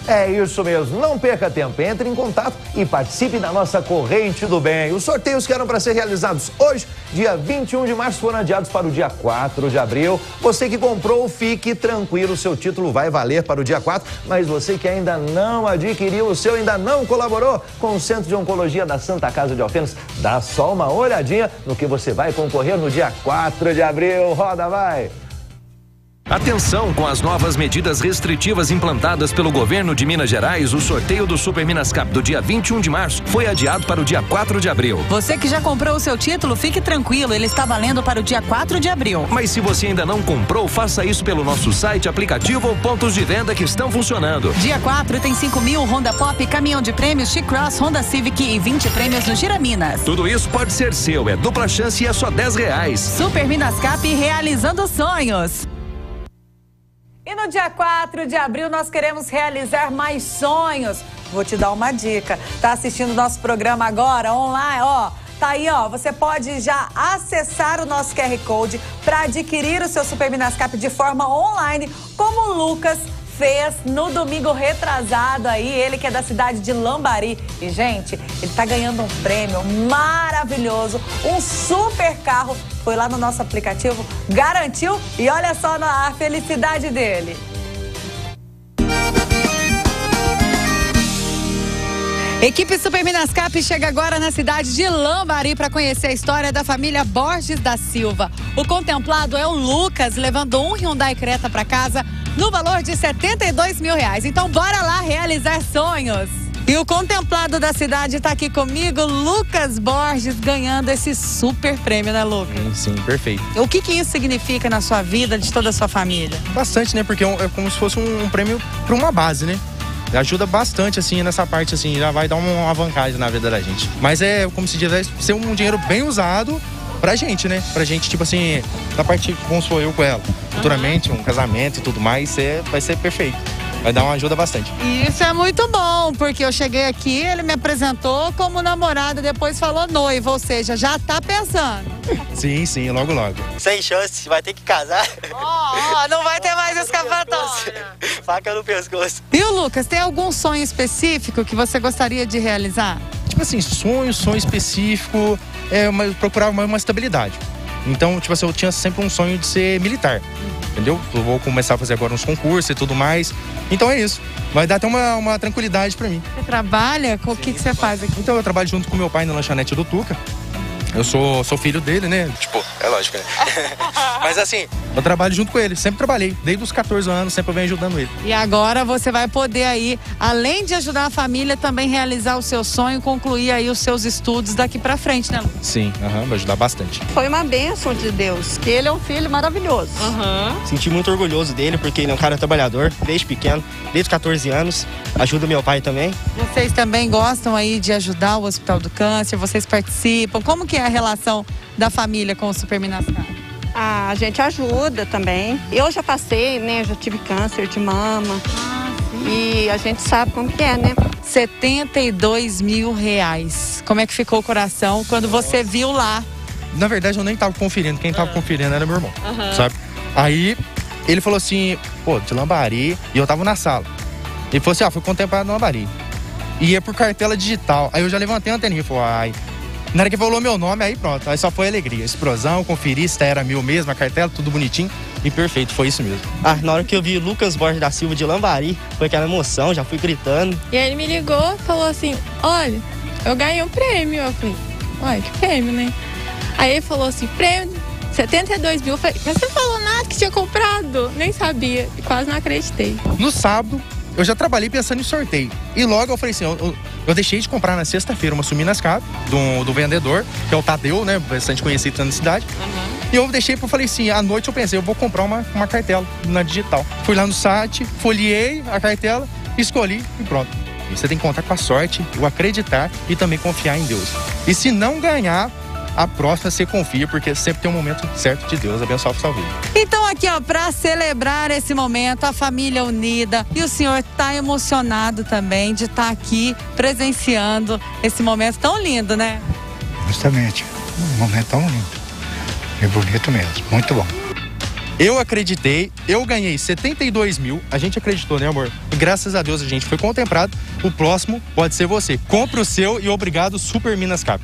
É isso mesmo, não perca tempo, entre em contato e participe da nossa corrente do bem. Os sorteios que eram para ser realizados hoje, dia vinte e um de março, foram adiados para o dia quatro de abril. Você que comprou, fique tranquilo, o seu título vai valer para o dia quatro, mas você que ainda não adquiriu o seu, ainda não colaborou com o Centro de Oncologia da Santa Casa de Alfenas, dá só uma olhadinha no que você vai concorrer no dia quatro de abril. Roda, vai! Atenção, com as novas medidas restritivas implantadas pelo governo de Minas Gerais, o sorteio do Super Minas Cap do dia vinte e um de março foi adiado para o dia quatro de abril. Você que já comprou o seu título, fique tranquilo, ele está valendo para o dia quatro de abril. Mas se você ainda não comprou, faça isso pelo nosso site, aplicativo ou pontos de venda que estão funcionando. Dia quatro tem cinco mil, Honda Pop, caminhão de prêmios, T-Cross, Honda Civic e vinte prêmios no Gira Minas. Tudo isso pode ser seu, é dupla chance e é só dez reais. Super Minas Cap, realizando sonhos. E no dia quatro de abril nós queremos realizar mais sonhos. Vou te dar uma dica. Tá assistindo o nosso programa agora, online, ó. Tá aí, ó. Você pode já acessar o nosso Q R Code para adquirir o seu Super Minas Cap de forma online, como o Lucas fez no domingo retrasado aí, ele que é da cidade de Lambari. E, gente, ele tá ganhando um prêmio maravilhoso, um super carro. Foi lá no nosso aplicativo, garantiu e olha só a felicidade dele. Equipe Super Minas Cap chega agora na cidade de Lambari para conhecer a história da família Borges da Silva. O contemplado é o Lucas, levando um Hyundai Creta para casa no valor de setenta e dois mil reais. Então bora lá realizar sonhos. E o contemplado da cidade está aqui comigo, Lucas Borges, ganhando esse super prêmio, né, Lucas? Sim, sim, perfeito. O que que isso significa na sua vida, de toda a sua família? Bastante, né? Porque é como se fosse um prêmio para uma base, né? Ajuda bastante, assim, nessa parte, assim, já vai dar uma vantagem na vida da gente. Mas é, como se diz, vai ser um dinheiro bem usado pra gente, né? Pra gente, tipo assim, da parte, como sou eu com ela. Futuramente, um casamento e tudo mais, é, vai ser perfeito. Vai dar uma ajuda bastante. Isso é muito bom, porque eu cheguei aqui, ele me apresentou como namorada, depois falou noiva, ou seja, já tá pensando. Sim, sim, logo, logo. Sem chance, vai ter que casar. Ó, oh, não vai ter mais escapatória. Faca no pescoço. E o Lucas, tem algum sonho específico que você gostaria de realizar? Tipo assim, sonho, sonho específico, é uma, procurar uma, uma estabilidade. Então, tipo assim, eu tinha sempre um sonho de ser militar, entendeu? Eu vou começar a fazer agora uns concursos e tudo mais. Então é isso. Vai dar até uma, uma tranquilidade pra mim. Você trabalha? O que, que você faz aqui? Então, eu trabalho junto com meu pai na lanchonete do Tuca. Eu sou, sou filho dele, né? Tipo, é lógico, né? Mas assim, eu trabalho junto com ele, sempre trabalhei. Desde os catorze anos, sempre eu venho ajudando ele. E agora você vai poder aí, além de ajudar a família, também realizar o seu sonho, concluir aí os seus estudos daqui pra frente, né, Lu? Sim, uhum, vai ajudar bastante. Foi uma bênção de Deus, que ele é um filho maravilhoso. Uhum. Senti muito orgulhoso dele, porque ele é um cara trabalhador, desde pequeno, desde catorze anos. Ajuda meu pai também. Vocês também gostam aí de ajudar o Hospital do Câncer? Vocês participam? Como que é a relação da família com o Super Minas Cap? Ah, a gente ajuda também. Eu já passei, né? Já tive câncer de mama. Ah, e a gente sabe como que é, né? setenta e dois mil reais. Como é que ficou o coração quando você viu lá? Na verdade, eu nem tava conferindo. Quem tava ah. conferindo era meu irmão, uhum. sabe? Aí, ele falou assim, pô, de Lambari. E eu tava na sala. Ele falou assim, ó, ah, fui contemplado no Lambari. E ia por cartela digital. Aí eu já levantei a anteninha e falei, ai... Na hora que falou meu nome, aí pronto, aí só foi alegria. Explosão, conferi se era mil mesmo, a cartela, tudo bonitinho e perfeito, foi isso mesmo. Ah, na hora que eu vi Lucas Borges da Silva de Lambari, foi aquela emoção, já fui gritando. E aí ele me ligou e falou assim, olha, eu ganhei um prêmio. Eu falei, uai, que prêmio, né? Aí ele falou assim, prêmio, setenta e dois mil. Eu falei, mas você falou nada que tinha comprado? Nem sabia, quase não acreditei. No sábado, eu já trabalhei pensando em sorteio. E logo eu falei assim, eu, eu, eu deixei de comprar na sexta-feira uma Minas Cap do, do vendedor, que é o Tadeu, né? Bastante conhecido na cidade. Uhum. E eu deixei, eu falei assim, à noite eu pensei, eu vou comprar uma, uma cartela na digital. Fui lá no site, folheei a cartela, escolhi e pronto. Você tem que contar com a sorte, o acreditar e também confiar em Deus. E se não ganhar, a próxima você confia, porque sempre tem um momento certo de Deus abençoar a sua vida. Então aqui, ó, para celebrar esse momento, a família unida, e o senhor tá emocionado também de estar tá aqui presenciando esse momento tão lindo, né? Justamente, um momento tão lindo. É bonito mesmo, muito bom. Eu acreditei, eu ganhei setenta e dois mil, a gente acreditou, né, amor? E graças a Deus a gente foi contemplado. O próximo pode ser você. Compre o seu e obrigado, Super Minas Cap.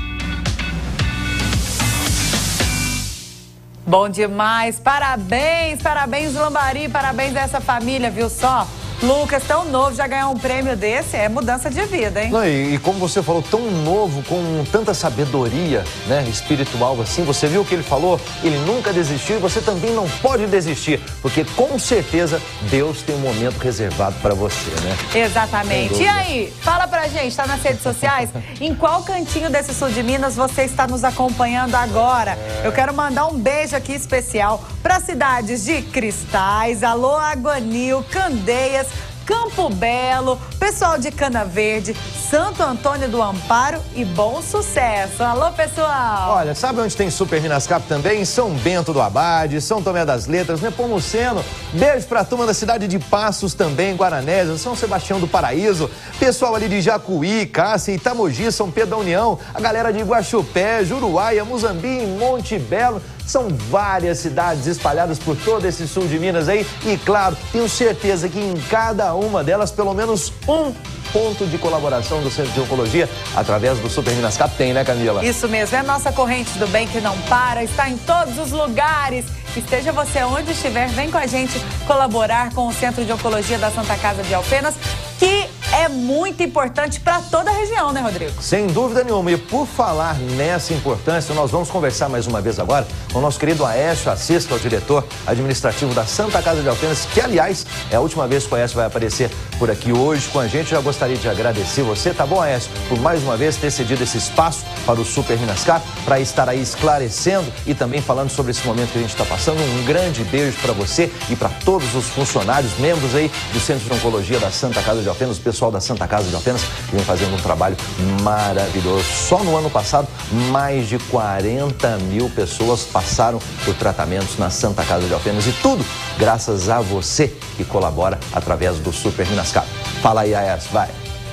Bom demais, parabéns, parabéns Lambari, parabéns a essa família, viu só? Lucas, tão novo, já ganhar um prêmio desse é mudança de vida, hein? Não, e, e como você falou, tão novo, com tanta sabedoria, né, espiritual assim, você viu o que ele falou? Ele nunca desistiu e você também não pode desistir, porque com certeza Deus tem um momento reservado para você, né? Exatamente. E aí, fala pra gente, tá nas redes sociais? Em qual cantinho desse sul de Minas você está nos acompanhando agora? É. Eu quero mandar um beijo aqui especial para cidades de Cristais, alô Aguanil, Candeias, Campo Belo, pessoal de Cana Verde, Santo Antônio do Amparo e Bom Sucesso. Alô, pessoal! Olha, sabe onde tem Super Minas Cap também? São Bento do Abade, São Tomé das Letras, Nepomuceno. Beijo pra turma da cidade de Passos também, Guaranésia, São Sebastião do Paraíso. Pessoal ali de Jacuí, Cássia, Itamogi, São Pedro da União. A galera de Guaxupé, Juruáia, Muzambique, Monte Belo. São várias cidades espalhadas por todo esse sul de Minas aí. E, claro, tenho certeza que em cada uma delas, pelo menos um ponto de colaboração do Centro de Oncologia através do Super Minas Cap tem, né, Camila? Isso mesmo, é a nossa corrente do bem que não para, está em todos os lugares. Esteja você onde estiver, vem com a gente colaborar com o Centro de Oncologia da Santa Casa de Alfenas, que é muito importante para toda a região, né, Rodrigo? Sem dúvida nenhuma. E por falar nessa importância, nós vamos conversar mais uma vez agora com o nosso querido Aécio Assis, que é o diretor administrativo da Santa Casa de Alfenas, que, aliás, é a última vez que o Aécio vai aparecer por aqui hoje com a gente. Já gostaria de agradecer você, tá bom, Aécio, por mais uma vez ter cedido esse espaço para o Super Minas Cap, para estar aí esclarecendo e também falando sobre esse momento que a gente está passando. Um grande beijo para você e para todos os funcionários, membros aí do Centro de Oncologia da Santa Casa de Alfenas, o pessoal da Santa Casa de Alfenas, que vem fazendo um trabalho maravilhoso. Só no ano passado, mais de quarenta mil pessoas passaram por tratamentos na Santa Casa de Alfenas, e tudo graças a você que colabora através do Super Minas Cap. Fala aí, Aécio, vai.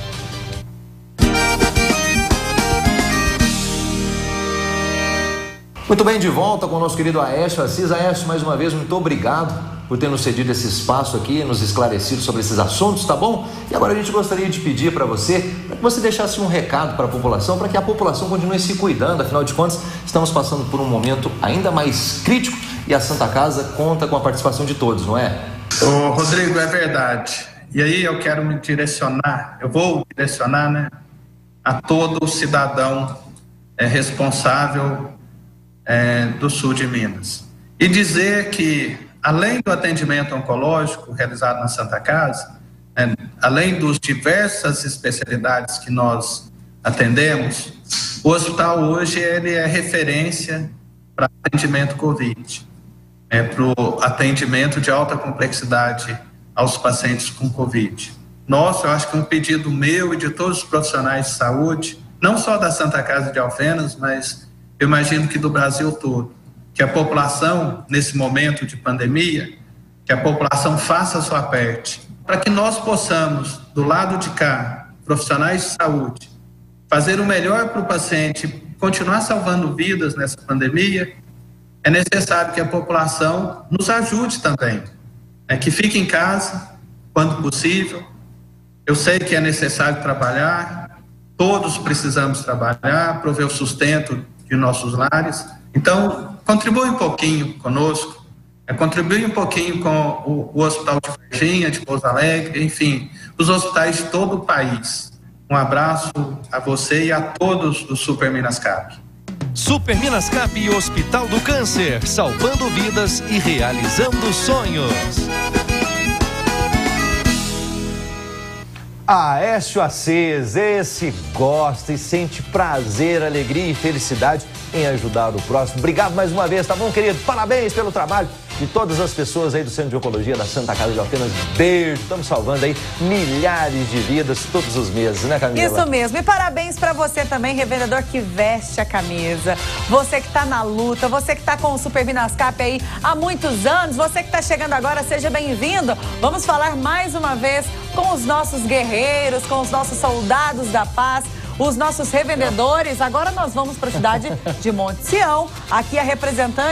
Muito bem, de volta com o nosso querido Aécio Assis. Aécio, mais uma vez, muito obrigado por ter nos cedido esse espaço aqui, nos esclarecido sobre esses assuntos, tá bom? E agora a gente gostaria de pedir para você, para que você deixasse um recado para a população, para que a população continue se cuidando. Afinal de contas, estamos passando por um momento ainda mais crítico e a Santa Casa conta com a participação de todos, não é? Ô, Rodrigo, é verdade. E aí eu quero me direcionar, eu vou direcionar, né, a todo cidadão é, responsável É, do sul de Minas. E dizer que, além do atendimento oncológico realizado na Santa Casa, é, além das diversas especialidades que nós atendemos, o hospital hoje ele é referência para atendimento Covid, é, para o atendimento de alta complexidade aos pacientes com Covid. Nossa, eu acho que é um pedido meu e de todos os profissionais de saúde, não só da Santa Casa de Alfenas, mas eu imagino que do Brasil todo, que a população, nesse momento de pandemia, que a população faça a sua parte, para que nós possamos, do lado de cá, profissionais de saúde, fazer o melhor para o paciente, continuar salvando vidas nessa pandemia, é necessário que a população nos ajude também, né? Que fique em casa, quando possível. Eu sei que é necessário trabalhar, todos precisamos trabalhar, prover o sustento de nossos lares. Então, contribui um pouquinho conosco, é, contribui um pouquinho com o, o Hospital de Varginha, de Pouso Alegre, enfim, os hospitais de todo o país. Um abraço a você e a todos do Super Minas Cap. Super Minas Cap e Hospital do Câncer, salvando vidas e realizando sonhos. Aécio Assis, esse gosta e sente prazer, alegria e felicidade em ajudar o próximo. Obrigado mais uma vez, tá bom, querido? Parabéns pelo trabalho de todas as pessoas aí do Centro de Oncologia da Santa Casa de Alfenas. Beijo, estamos salvando aí milhares de vidas todos os meses, né, Camila? Isso mesmo, e parabéns pra você também, revendedor que veste a camisa, você que tá na luta, você que tá com o Super Minas Cap aí há muitos anos, você que tá chegando agora, seja bem-vindo. Vamos falar mais uma vez com os nossos guerreiros, com os nossos soldados da paz, os nossos revendedores. Agora nós vamos para a cidade de Monte Sião. Aqui a representante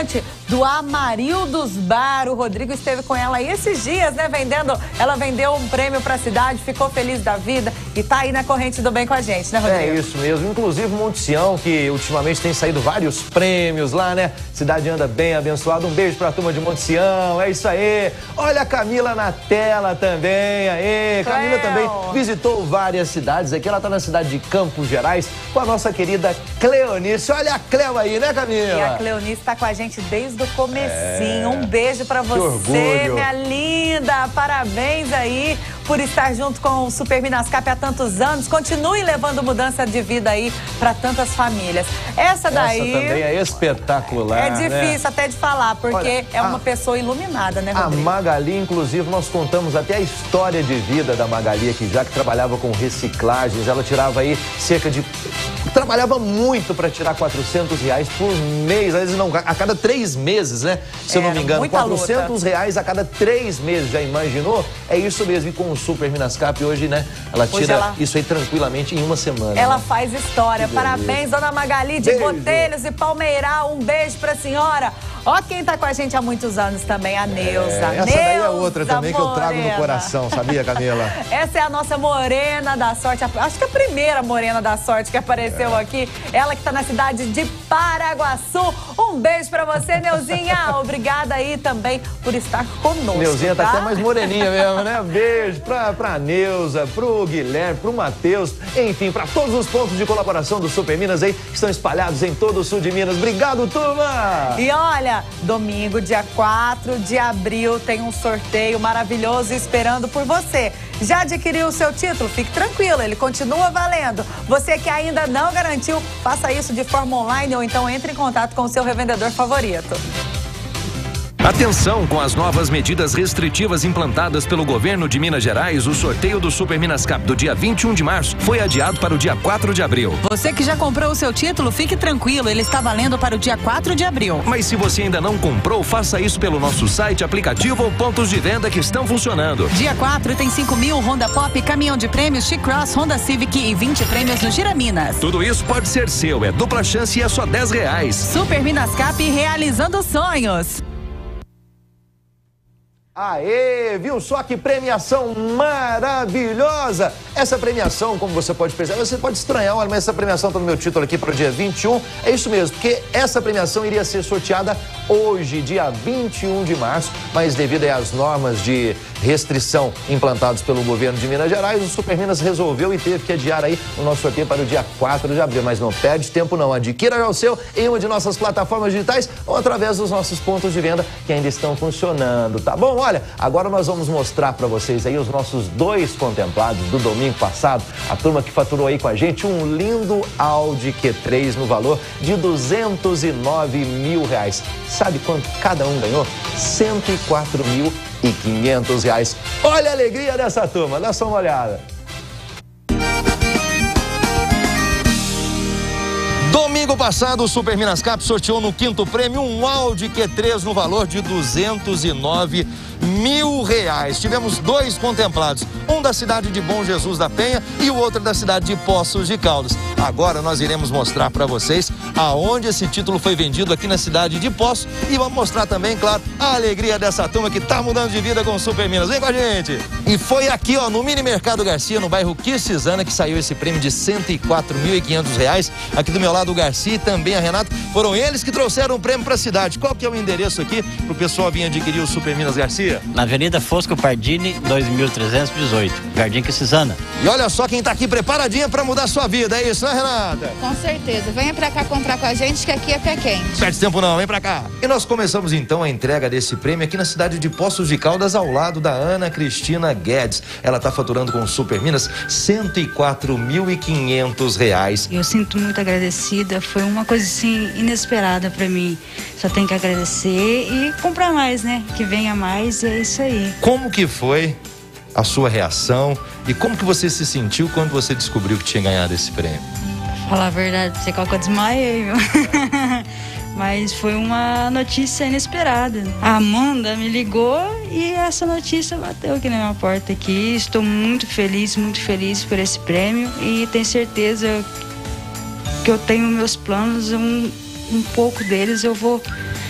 do Amarildos Bar. O Rodrigo esteve com ela aí esses dias, né? Vendendo, ela vendeu um prêmio pra cidade, ficou feliz da vida e tá aí na corrente do bem com a gente, né, Rodrigo? É isso mesmo. Inclusive Monte Sião, que ultimamente tem saído vários prêmios lá, né? Cidade anda bem abençoada. Um beijo pra turma de Monte Sião. É isso aí. Olha a Camila na tela também. Aê, Camila também visitou várias cidades aqui. Ela tá na cidade de Campos Gerais com a nossa querida Cleonice. Olha a Cleo aí, né, Camila? E a Cleonice tá com a gente desde o comecinho. É. Um beijo pra você, orgulho. minha linda. Parabéns aí por estar junto com o Super Minascap há tantos anos. Continue levando mudança de vida aí pra tantas famílias. Essa daí... Essa também é espetacular, É difícil, né? Até de falar, porque Olha, é uma a, pessoa iluminada, né, Rodrigo? A Magali, inclusive, nós contamos até a história de vida da Magali aqui, já que trabalhava com reciclagens. Ela tirava aí cerca de... Trabalhava muito para tirar quatrocentos reais por mês, às vezes não, a cada três meses, né? Se eu não me engano, quatrocentos reais a cada três meses, já imaginou? É isso mesmo, e com o Super Minascap hoje, né? Ela tira ela... isso aí tranquilamente em uma semana. Ela né? faz história. Que Parabéns, beleza. Dona Magali de beijo. Botelhos e Palmeiral. Um beijo pra senhora. Ó quem tá com a gente há muitos anos também, a Neuza. É, essa Neuza daí é outra também morena. Que eu trago no coração, sabia, Camila? Essa é a nossa morena da sorte, acho que a primeira morena da sorte que apareceu é. aqui. Ela que tá na cidade de Paraguaçu. Um beijo pra você, Neuzinha. Obrigada aí também por estar conosco. Neuzinha tá, tá até mais moreninha mesmo, né? Beijo pra, pra Neuza, pro Guilherme, pro Matheus, enfim, pra todos os pontos de colaboração do Super Minas aí, que estão espalhados em todo o sul de Minas. Obrigado, turma! E olha, domingo, dia quatro de abril, tem um sorteio maravilhoso esperando por você. Já adquiriu o seu título? Fique tranquilo, ele continua valendo. Você que ainda não garantiu, faça isso de forma online ou então entre em contato com o seu revendedor favorito. Atenção, com as novas medidas restritivas implantadas pelo governo de Minas Gerais, o sorteio do Super Minascap do dia vinte e um de março foi adiado para o dia quatro de abril. Você que já comprou o seu título, fique tranquilo, ele está valendo para o dia quatro de abril. Mas se você ainda não comprou, faça isso pelo nosso site, aplicativo ou pontos de venda que estão funcionando. Dia quatro tem cinco mil, Honda Pop, caminhão de prêmios, T-Cross, Honda Civic e vinte prêmios no Gira Minas. Tudo isso pode ser seu, é dupla chance e é só dez reais. Super Minascap realizando sonhos. Aê, viu só que premiação maravilhosa? Essa premiação, como você pode perceber, você pode estranhar, olha, mas essa premiação tá no meu título aqui para o dia vinte e um. É isso mesmo, porque essa premiação iria ser sorteada hoje, dia vinte e um de março, mas devido às normas de restrição implantadas pelo governo de Minas Gerais, o Super Minas resolveu e teve que adiar aí o nosso sorteio para o dia quatro de abril. Mas não perde tempo não, adquira já o seu em uma de nossas plataformas digitais ou através dos nossos pontos de venda que ainda estão funcionando, tá bom? Olha, agora nós vamos mostrar para vocês aí os nossos dois contemplados do domingo passado, a turma que faturou aí com a gente um lindo Audi Q três no valor de duzentos e nove mil reais. Sabe quanto cada um ganhou? cento e quatro mil e quinhentos reais. Olha a alegria dessa turma, dá só uma olhada. Domingo passado, o Super Minascap sorteou no quinto prêmio um Audi Q três no valor de duzentos e nove mil reais. Tivemos dois contemplados, um da cidade de Bom Jesus da Penha e o outro da cidade de Poços de Caldas. Agora nós iremos mostrar para vocês aonde esse título foi vendido aqui na cidade de Poços e vamos mostrar também, claro, a alegria dessa turma que tá mudando de vida com o Super Minas. Vem com a gente! E foi aqui, ó, no Mini Mercado Garcia, no bairro Quircizana, que saiu esse prêmio de cento e quatro mil e quinhentos reais. Aqui do meu lado o Garcia e também a Renata, foram eles que trouxeram o prêmio para a cidade. Qual que é o endereço aqui pro pessoal vir adquirir o Super Minas, Garcia? Na Avenida Fosco Pardini, dois mil trezentos e dezoito, Jardim Quircizana. E olha só quem tá aqui preparadinha para mudar a sua vida, é isso, né, Renata? Com certeza. Venha pra cá comprar com a gente, que aqui é pé quente. Perde tempo não, vem pra cá. E nós começamos então a entrega desse prêmio aqui na cidade de Poços de Caldas, ao lado da Ana Cristina Guedes. Ela tá faturando com o Super Minas cento e quatro mil e quinhentos reais. Eu sinto muito agradecida, foi uma coisa assim inesperada pra mim. Só tenho que agradecer e comprar mais, né? Que venha mais e é isso aí. Como que foi a sua reação e como que você se sentiu quando você descobriu que tinha ganhado esse prêmio? Falar a verdade, você qual que eu desmaiei, meu. Mas foi uma notícia inesperada. A Amanda me ligou e essa notícia bateu aqui na minha porta aqui. Estou muito feliz, muito feliz por esse prêmio e tenho certeza que eu tenho meus planos, um, um pouco deles eu vou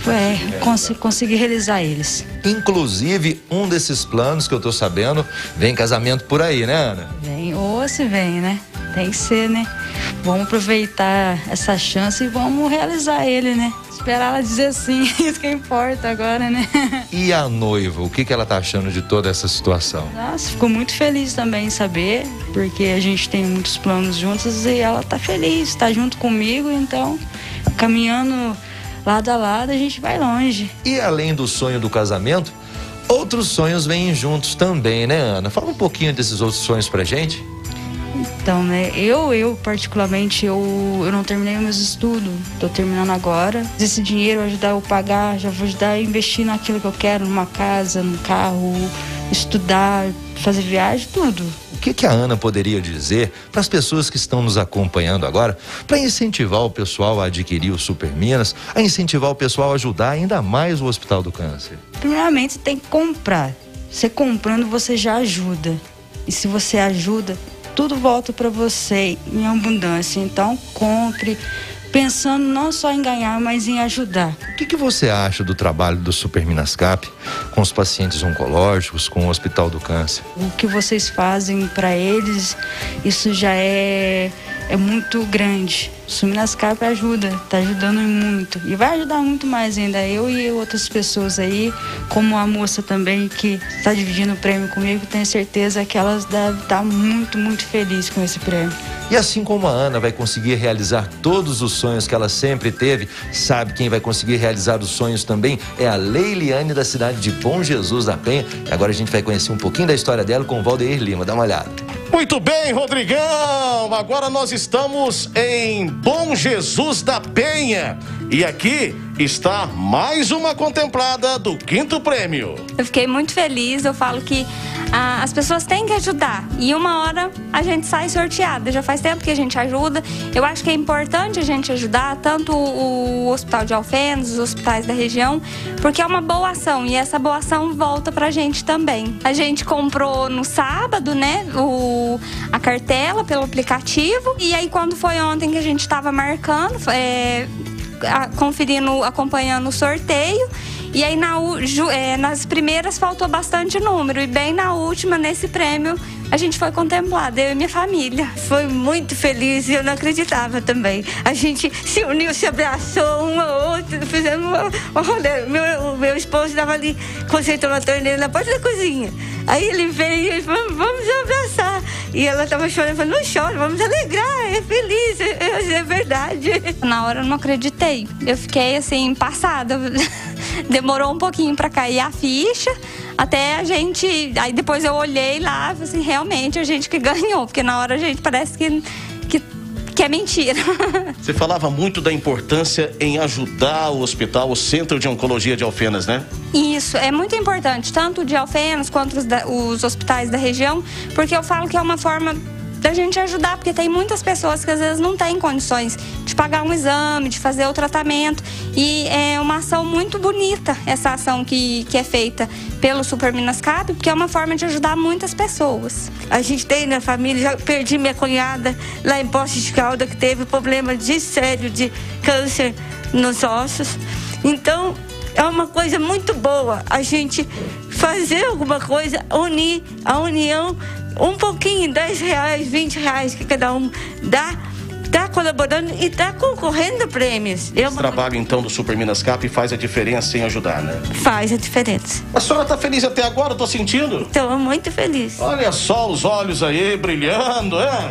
é, cons conseguir realizar eles. Inclusive, um desses planos que eu tô sabendo, vem casamento por aí, né, Ana? Vem, ou se vem, né? Tem que ser, né? Vamos aproveitar essa chance e vamos realizar ele, né? Esperar ela dizer sim, isso que importa agora, né? E a noiva, o que, que ela tá achando de toda essa situação? Nossa, ficou muito feliz também em saber, porque a gente tem muitos planos juntos e ela tá feliz, tá junto comigo, então, caminhando lado a lado, a gente vai longe. E além do sonho do casamento, outros sonhos vêm juntos também, né, Ana? Fala um pouquinho desses outros sonhos pra gente. Então, né, eu, eu particularmente, eu, eu não terminei meus estudos, tô terminando agora. Esse dinheiro ajudar eu a pagar, já vou ajudar a investir naquilo que eu quero, numa casa, num carro, estudar, fazer viagem, tudo. O que, que a Ana poderia dizer para as pessoas que estão nos acompanhando agora, para incentivar o pessoal a adquirir o Super Minas, a incentivar o pessoal a ajudar ainda mais o Hospital do Câncer? Primeiramente, você tem que comprar. Você comprando, você já ajuda. E se você ajuda, tudo volta para você em abundância. Então, compre, pensando não só em ganhar, mas em ajudar. O que, que você acha do trabalho do Super Minascap com os pacientes oncológicos, com o Hospital do Câncer? O que vocês fazem para eles, isso já é, é muito grande. O Super Minascap ajuda, tá ajudando muito. E vai ajudar muito mais ainda, eu e outras pessoas aí, como a moça também que está dividindo o prêmio comigo, tenho certeza que elas devem estar muito, muito felizes com esse prêmio. E assim como a Ana vai conseguir realizar todos os sonhos que ela sempre teve, sabe quem vai conseguir realizar os sonhos também? É a Leiliane, da cidade de Bom Jesus da Penha. E agora a gente vai conhecer um pouquinho da história dela com o Valdeir Lima. Dá uma olhada. Muito bem, Rodrigão! Agora nós estamos em Bom Jesus da Penha. E aqui está mais uma contemplada do quinto prêmio. Eu fiquei muito feliz, eu falo que ah, as pessoas têm que ajudar. E uma hora a gente sai sorteada. Já faz tempo que a gente ajuda. Eu acho que é importante a gente ajudar tanto o Hospital de Alfenas, os hospitais da região, porque é uma boa ação e essa boa ação volta pra gente também. A gente comprou no sábado, né, o, a cartela pelo aplicativo. E aí quando foi ontem que a gente estava marcando, é, conferindo, acompanhando o sorteio. E aí na, é, nas primeiras faltou bastante número. E bem na última, nesse prêmio, a gente foi contemplada, eu e minha família. Foi muito feliz e eu não acreditava também. A gente se uniu, se abraçou, um ao outro, fizemos uma, uma rolê. Meu, meu esposo estava ali consertando a torneira na porta da cozinha. Aí ele veio e falou, vamos abraçar. E ela estava chorando, falou, não chora, vamos alegrar, é feliz, é, é verdade. Na hora eu não acreditei, eu fiquei assim, passada. Demorou um pouquinho para cair a ficha, até a gente... Aí depois eu olhei lá, assim, realmente a gente que ganhou, porque na hora a gente parece que, que, que é mentira. Você falava muito da importância em ajudar o hospital, o Centro de Oncologia de Alfenas, né? Isso, é muito importante, tanto o de Alfenas quanto os, da, os hospitais da região, porque eu falo que é uma forma da gente ajudar, porque tem muitas pessoas que às vezes não têm condições de pagar um exame, de fazer o tratamento, e é uma ação muito bonita, essa ação que, que é feita pelo Super Minascap, porque é uma forma de ajudar muitas pessoas. A gente tem na família, já perdi minha cunhada lá em Poços de Caldas, que teve problema de sério de câncer nos ossos, então é uma coisa muito boa a gente fazer alguma coisa, unir a união, um pouquinho, dez reais, vinte reais que cada um dá, está colaborando e está concorrendo a prêmios. Esse uma... trabalho, então, do Super Minascap faz a diferença em ajudar, né? Faz a diferença. A senhora está feliz até agora, eu tô sentindo? Estou muito feliz. Olha só os olhos aí brilhando, é?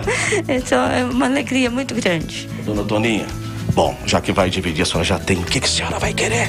É uma alegria muito grande. Dona Toninha, bom, já que vai dividir, a senhora já tem, o que, que a senhora vai querer?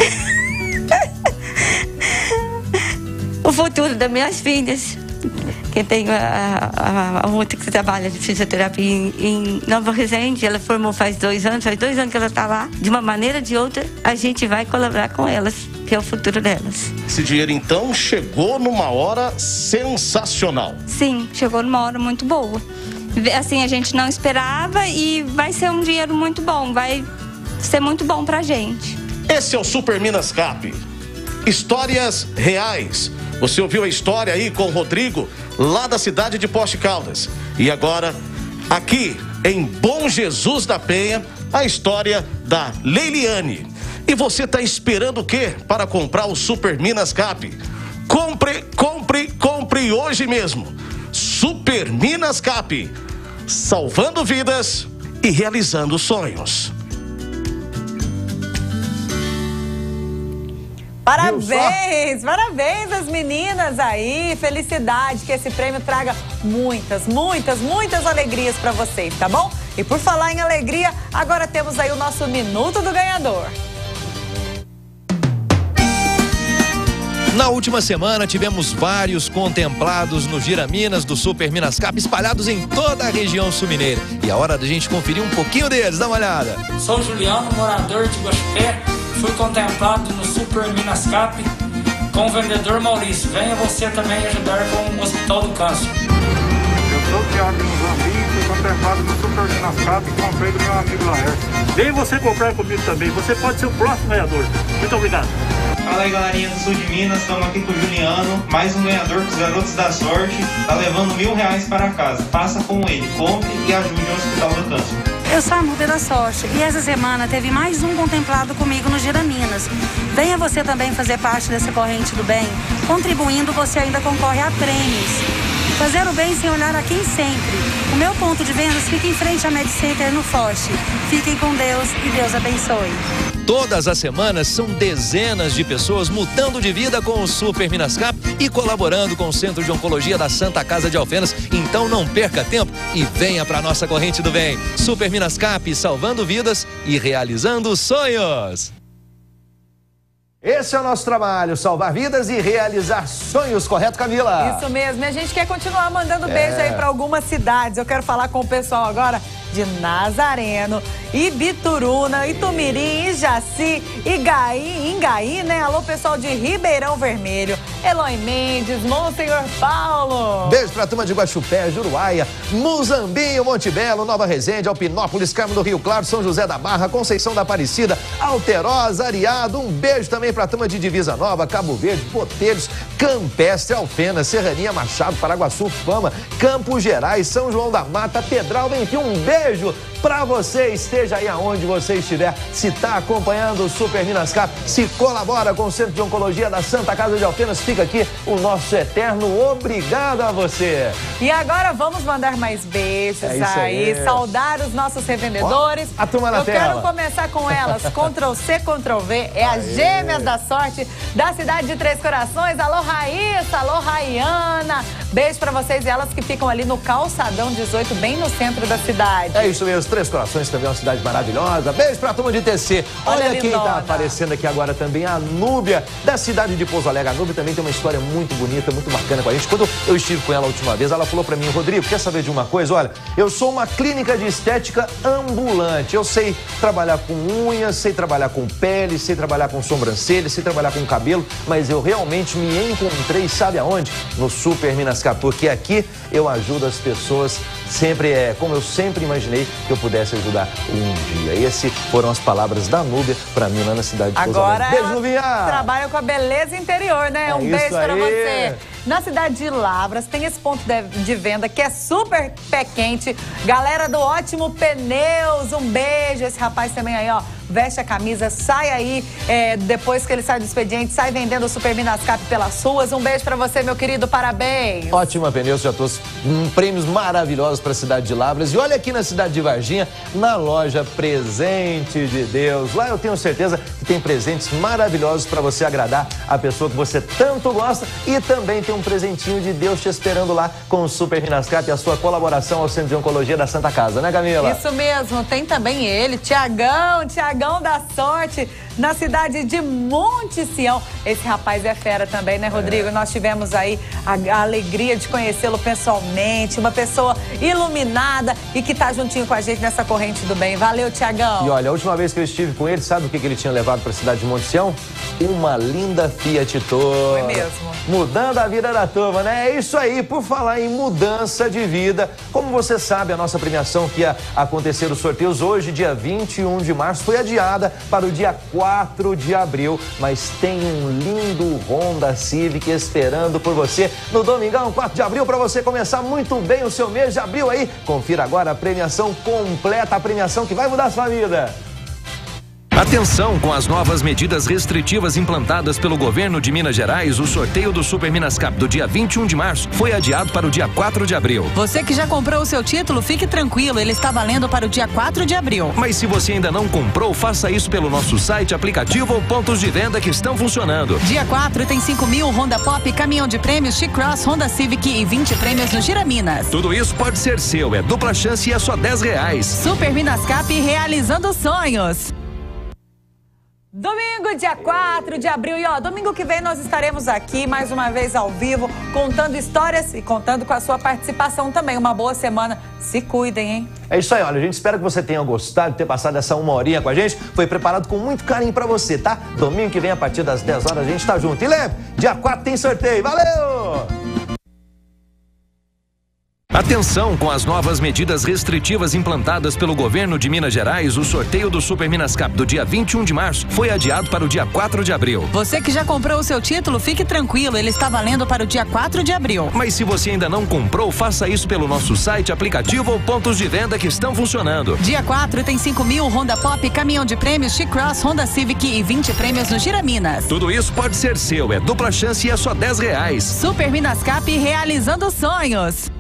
O futuro das minhas filhas. Que tem a, a, a outra que trabalha de fisioterapia em, em Nova Resende, ela formou faz dois anos, faz dois anos que ela está lá. De uma maneira ou de outra, a gente vai colaborar com elas, que é o futuro delas. Esse dinheiro, então, chegou numa hora sensacional. Sim, chegou numa hora muito boa. Assim, a gente não esperava e vai ser um dinheiro muito bom, vai ser muito bom pra gente. Esse é o Super Minascap. Histórias reais. Você ouviu a história aí com o Rodrigo, lá da cidade de Poços de Caldas. E agora, aqui em Bom Jesus da Penha, a história da Leiliane. E você está esperando o quê para comprar o Super Minas Cap? Compre, compre, compre hoje mesmo. Super Minas Cap, salvando vidas e realizando sonhos. Parabéns, parabéns às meninas aí, felicidade, que esse prêmio traga muitas, muitas, muitas alegrias para vocês, tá bom? E por falar em alegria, agora temos aí o nosso Minuto do Ganhador. Na última semana tivemos vários contemplados no Gira Minas do Super Minas Cap espalhados em toda a região sul-mineira. E é hora da gente conferir um pouquinho deles, dá uma olhada. Sou Juliano, morador de Guaxupé. Fui contemplado no Super Minas Cap com o vendedor Maurício. Venha você também ajudar com o Hospital do Câncer. Eu sou o Thiago Zambi, fui contemplado no Super Minas Cap e comprei do meu amigo Laércio. Venha você comprar comigo também, você pode ser o próximo ganhador. Muito obrigado. Fala aí, galerinha do sul de Minas, estamos aqui com o Juliano, mais um ganhador dos Garotos da Sorte, tá levando mil reais para casa. Faça com ele, compre e ajude o Hospital do Câncer. Eu sou a Nubia da Sorte e essa semana teve mais um contemplado comigo no Gira Minas. Venha você também fazer parte dessa corrente do bem. Contribuindo, você ainda concorre a prêmios. Fazer o bem sem olhar a quem sempre. O meu ponto de vendas fica em frente à MedCenter no Foch. Fiquem com Deus e Deus abençoe. Todas as semanas são dezenas de pessoas mudando de vida com o Super Minas Cap e colaborando com o Centro de Oncologia da Santa Casa de Alfenas. Então não perca tempo e venha para nossa corrente do bem. Super Minas Cap, salvando vidas e realizando sonhos. Esse é o nosso trabalho, salvar vidas e realizar sonhos, correto, Camila? Isso mesmo, e a gente quer continuar mandando É. beijo aí para algumas cidades. Eu quero falar com o pessoal agora de Nazareno, Ibituruna, Itumirim, Ijaci, Igaí, Ingaí, né? Alô, pessoal de Ribeirão Vermelho, Eloy Mendes, Monsenhor Paulo. Beijo pra turma de Guaxupé, Juruáia, Muzambinho, Monte Belo, Nova Resende, Alpinópolis, Carmo do Rio Claro, São José da Barra, Conceição da Aparecida, Alterosa, Areado. Um beijo também pra turma de Divisa Nova, Cabo Verde, Poteiros, Campestre, Alfena, Serrania, Machado, Paraguaçu, Fama, Campos Gerais, São João da Mata, Pedral, enfim, um beijo pra você, esteja aí aonde você estiver, se tá acompanhando o Super Minas Cap, se colabora com o Centro de Oncologia da Santa Casa de Alfenas, fica aqui o nosso eterno obrigado a você. E agora vamos mandar mais beijos É isso aí, aí. saudar os nossos revendedores. Ó, a turma na Eu tela. quero começar com elas, Ctrl C, Ctrl V, é a Gêmeas da Sorte da cidade de Três Corações. Alô, Raíssa, alô, Raiana. Beijo pra vocês e elas que ficam ali no Calçadão dezoito, bem no centro da cidade. É isso mesmo, Três Corações também é uma cidade maravilhosa. Beijo pra turma de T C. Olha, Olha, quem lindona. tá aparecendo aqui agora também, a Núbia, da cidade de Pouso Alegre. A Núbia também tem uma história muito bonita, muito bacana com a gente. Quando eu estive com ela a última vez, ela falou pra mim: Rodrigo, quer saber de uma coisa? Olha, eu sou uma clínica de estética ambulante. Eu sei trabalhar com unhas, sei trabalhar com pele, sei trabalhar com sobrancelha, sei trabalhar com cabelo, mas eu realmente me encontrei, sabe aonde? No Super Minas Cap, porque aqui eu ajudo as pessoas sempre, é como eu sempre imaginei que eu pudesse ajudar um dia. Essas foram as palavras da Núbia pra mim lá na cidade de Pouso Agora Alegre. Beijo, ela Nubinha! trabalha com a beleza interior, né? É um isso beijo para aí. você. Na cidade de Lavras tem esse ponto de, de venda que é super pé quente. Galera do Ótimo Pneus, um beijo. Esse rapaz também aí, ó, veste a camisa, sai aí, é, depois que ele sai do expediente, sai vendendo o Super Minas Cap pelas ruas. Um beijo pra você, meu querido, parabéns. Ótima Pneus, já trouxe hum, prêmios maravilhosos para a cidade de Lavras. E olha aqui na cidade de Varginha, na loja Presente de Deus. Lá eu tenho certeza que tem presentes maravilhosos para você agradar a pessoa que você tanto gosta. E também tem um presentinho de Deus te esperando lá com o Super Minas Cap e a sua colaboração ao Centro de Oncologia da Santa Casa, né, Camila? Isso mesmo, tem também ele, Tiagão, Tiagão da Sorte, na cidade de Monte Sião. Esse rapaz é fera também, né, Rodrigo? É. Nós tivemos aí a, a alegria de conhecê-lo pessoalmente, uma pessoa iluminada e que tá juntinho com a gente nessa corrente do bem. Valeu, Tiagão. E olha, a última vez que eu estive com ele, sabe o que, que ele tinha levado para a cidade de Monte Sião? Uma linda Fiat Toro. Foi mesmo. Mudando a vida da turma, né? É isso aí, por falar em mudança de vida. Como você sabe, a nossa premiação que ia acontecer os sorteios hoje, dia vinte e um de março, foi adiada para o dia quatro de abril. Mas tem um lindo Honda Civic esperando por você no domingão, quatro de abril, para você começar muito bem o seu mês de abril aí. Confira agora a premiação completa, a premiação que vai mudar a sua vida. Atenção, com as novas medidas restritivas implantadas pelo governo de Minas Gerais, o sorteio do Super Minascap do dia vinte e um de março foi adiado para o dia quatro de abril. Você que já comprou o seu título, fique tranquilo, ele está valendo para o dia quatro de abril. Mas se você ainda não comprou, faça isso pelo nosso site, aplicativo ou pontos de venda que estão funcionando. Dia quatro tem cinco mil Honda Pop, caminhão de prêmios, T-Cross, Honda Civic e vinte prêmios no Giraminas. Tudo isso pode ser seu, é dupla chance e é só dez reais. Super Minascap, realizando sonhos. Domingo, dia quatro de abril, e ó, domingo que vem nós estaremos aqui mais uma vez ao vivo, contando histórias e contando com a sua participação também. Uma boa semana, se cuidem, hein? É isso aí, olha, a gente espera que você tenha gostado de ter passado essa uma horinha com a gente. Foi preparado com muito carinho pra você, tá? Domingo que vem, a partir das dez horas, a gente tá junto. E lembre, dia quatro tem sorteio, valeu! Atenção, com as novas medidas restritivas implantadas pelo governo de Minas Gerais, o sorteio do Super Minascap do dia vinte e um de março foi adiado para o dia quatro de abril. Você que já comprou o seu título, fique tranquilo, ele está valendo para o dia quatro de abril. Mas se você ainda não comprou, faça isso pelo nosso site, aplicativo ou pontos de venda que estão funcionando. Dia quatro tem cinco mil Honda Pop, caminhão de prêmios, T-Cross, Honda Civic e vinte prêmios no Giraminas. Tudo isso pode ser seu, é dupla chance e é só dez reais. Super Minascap, realizando sonhos.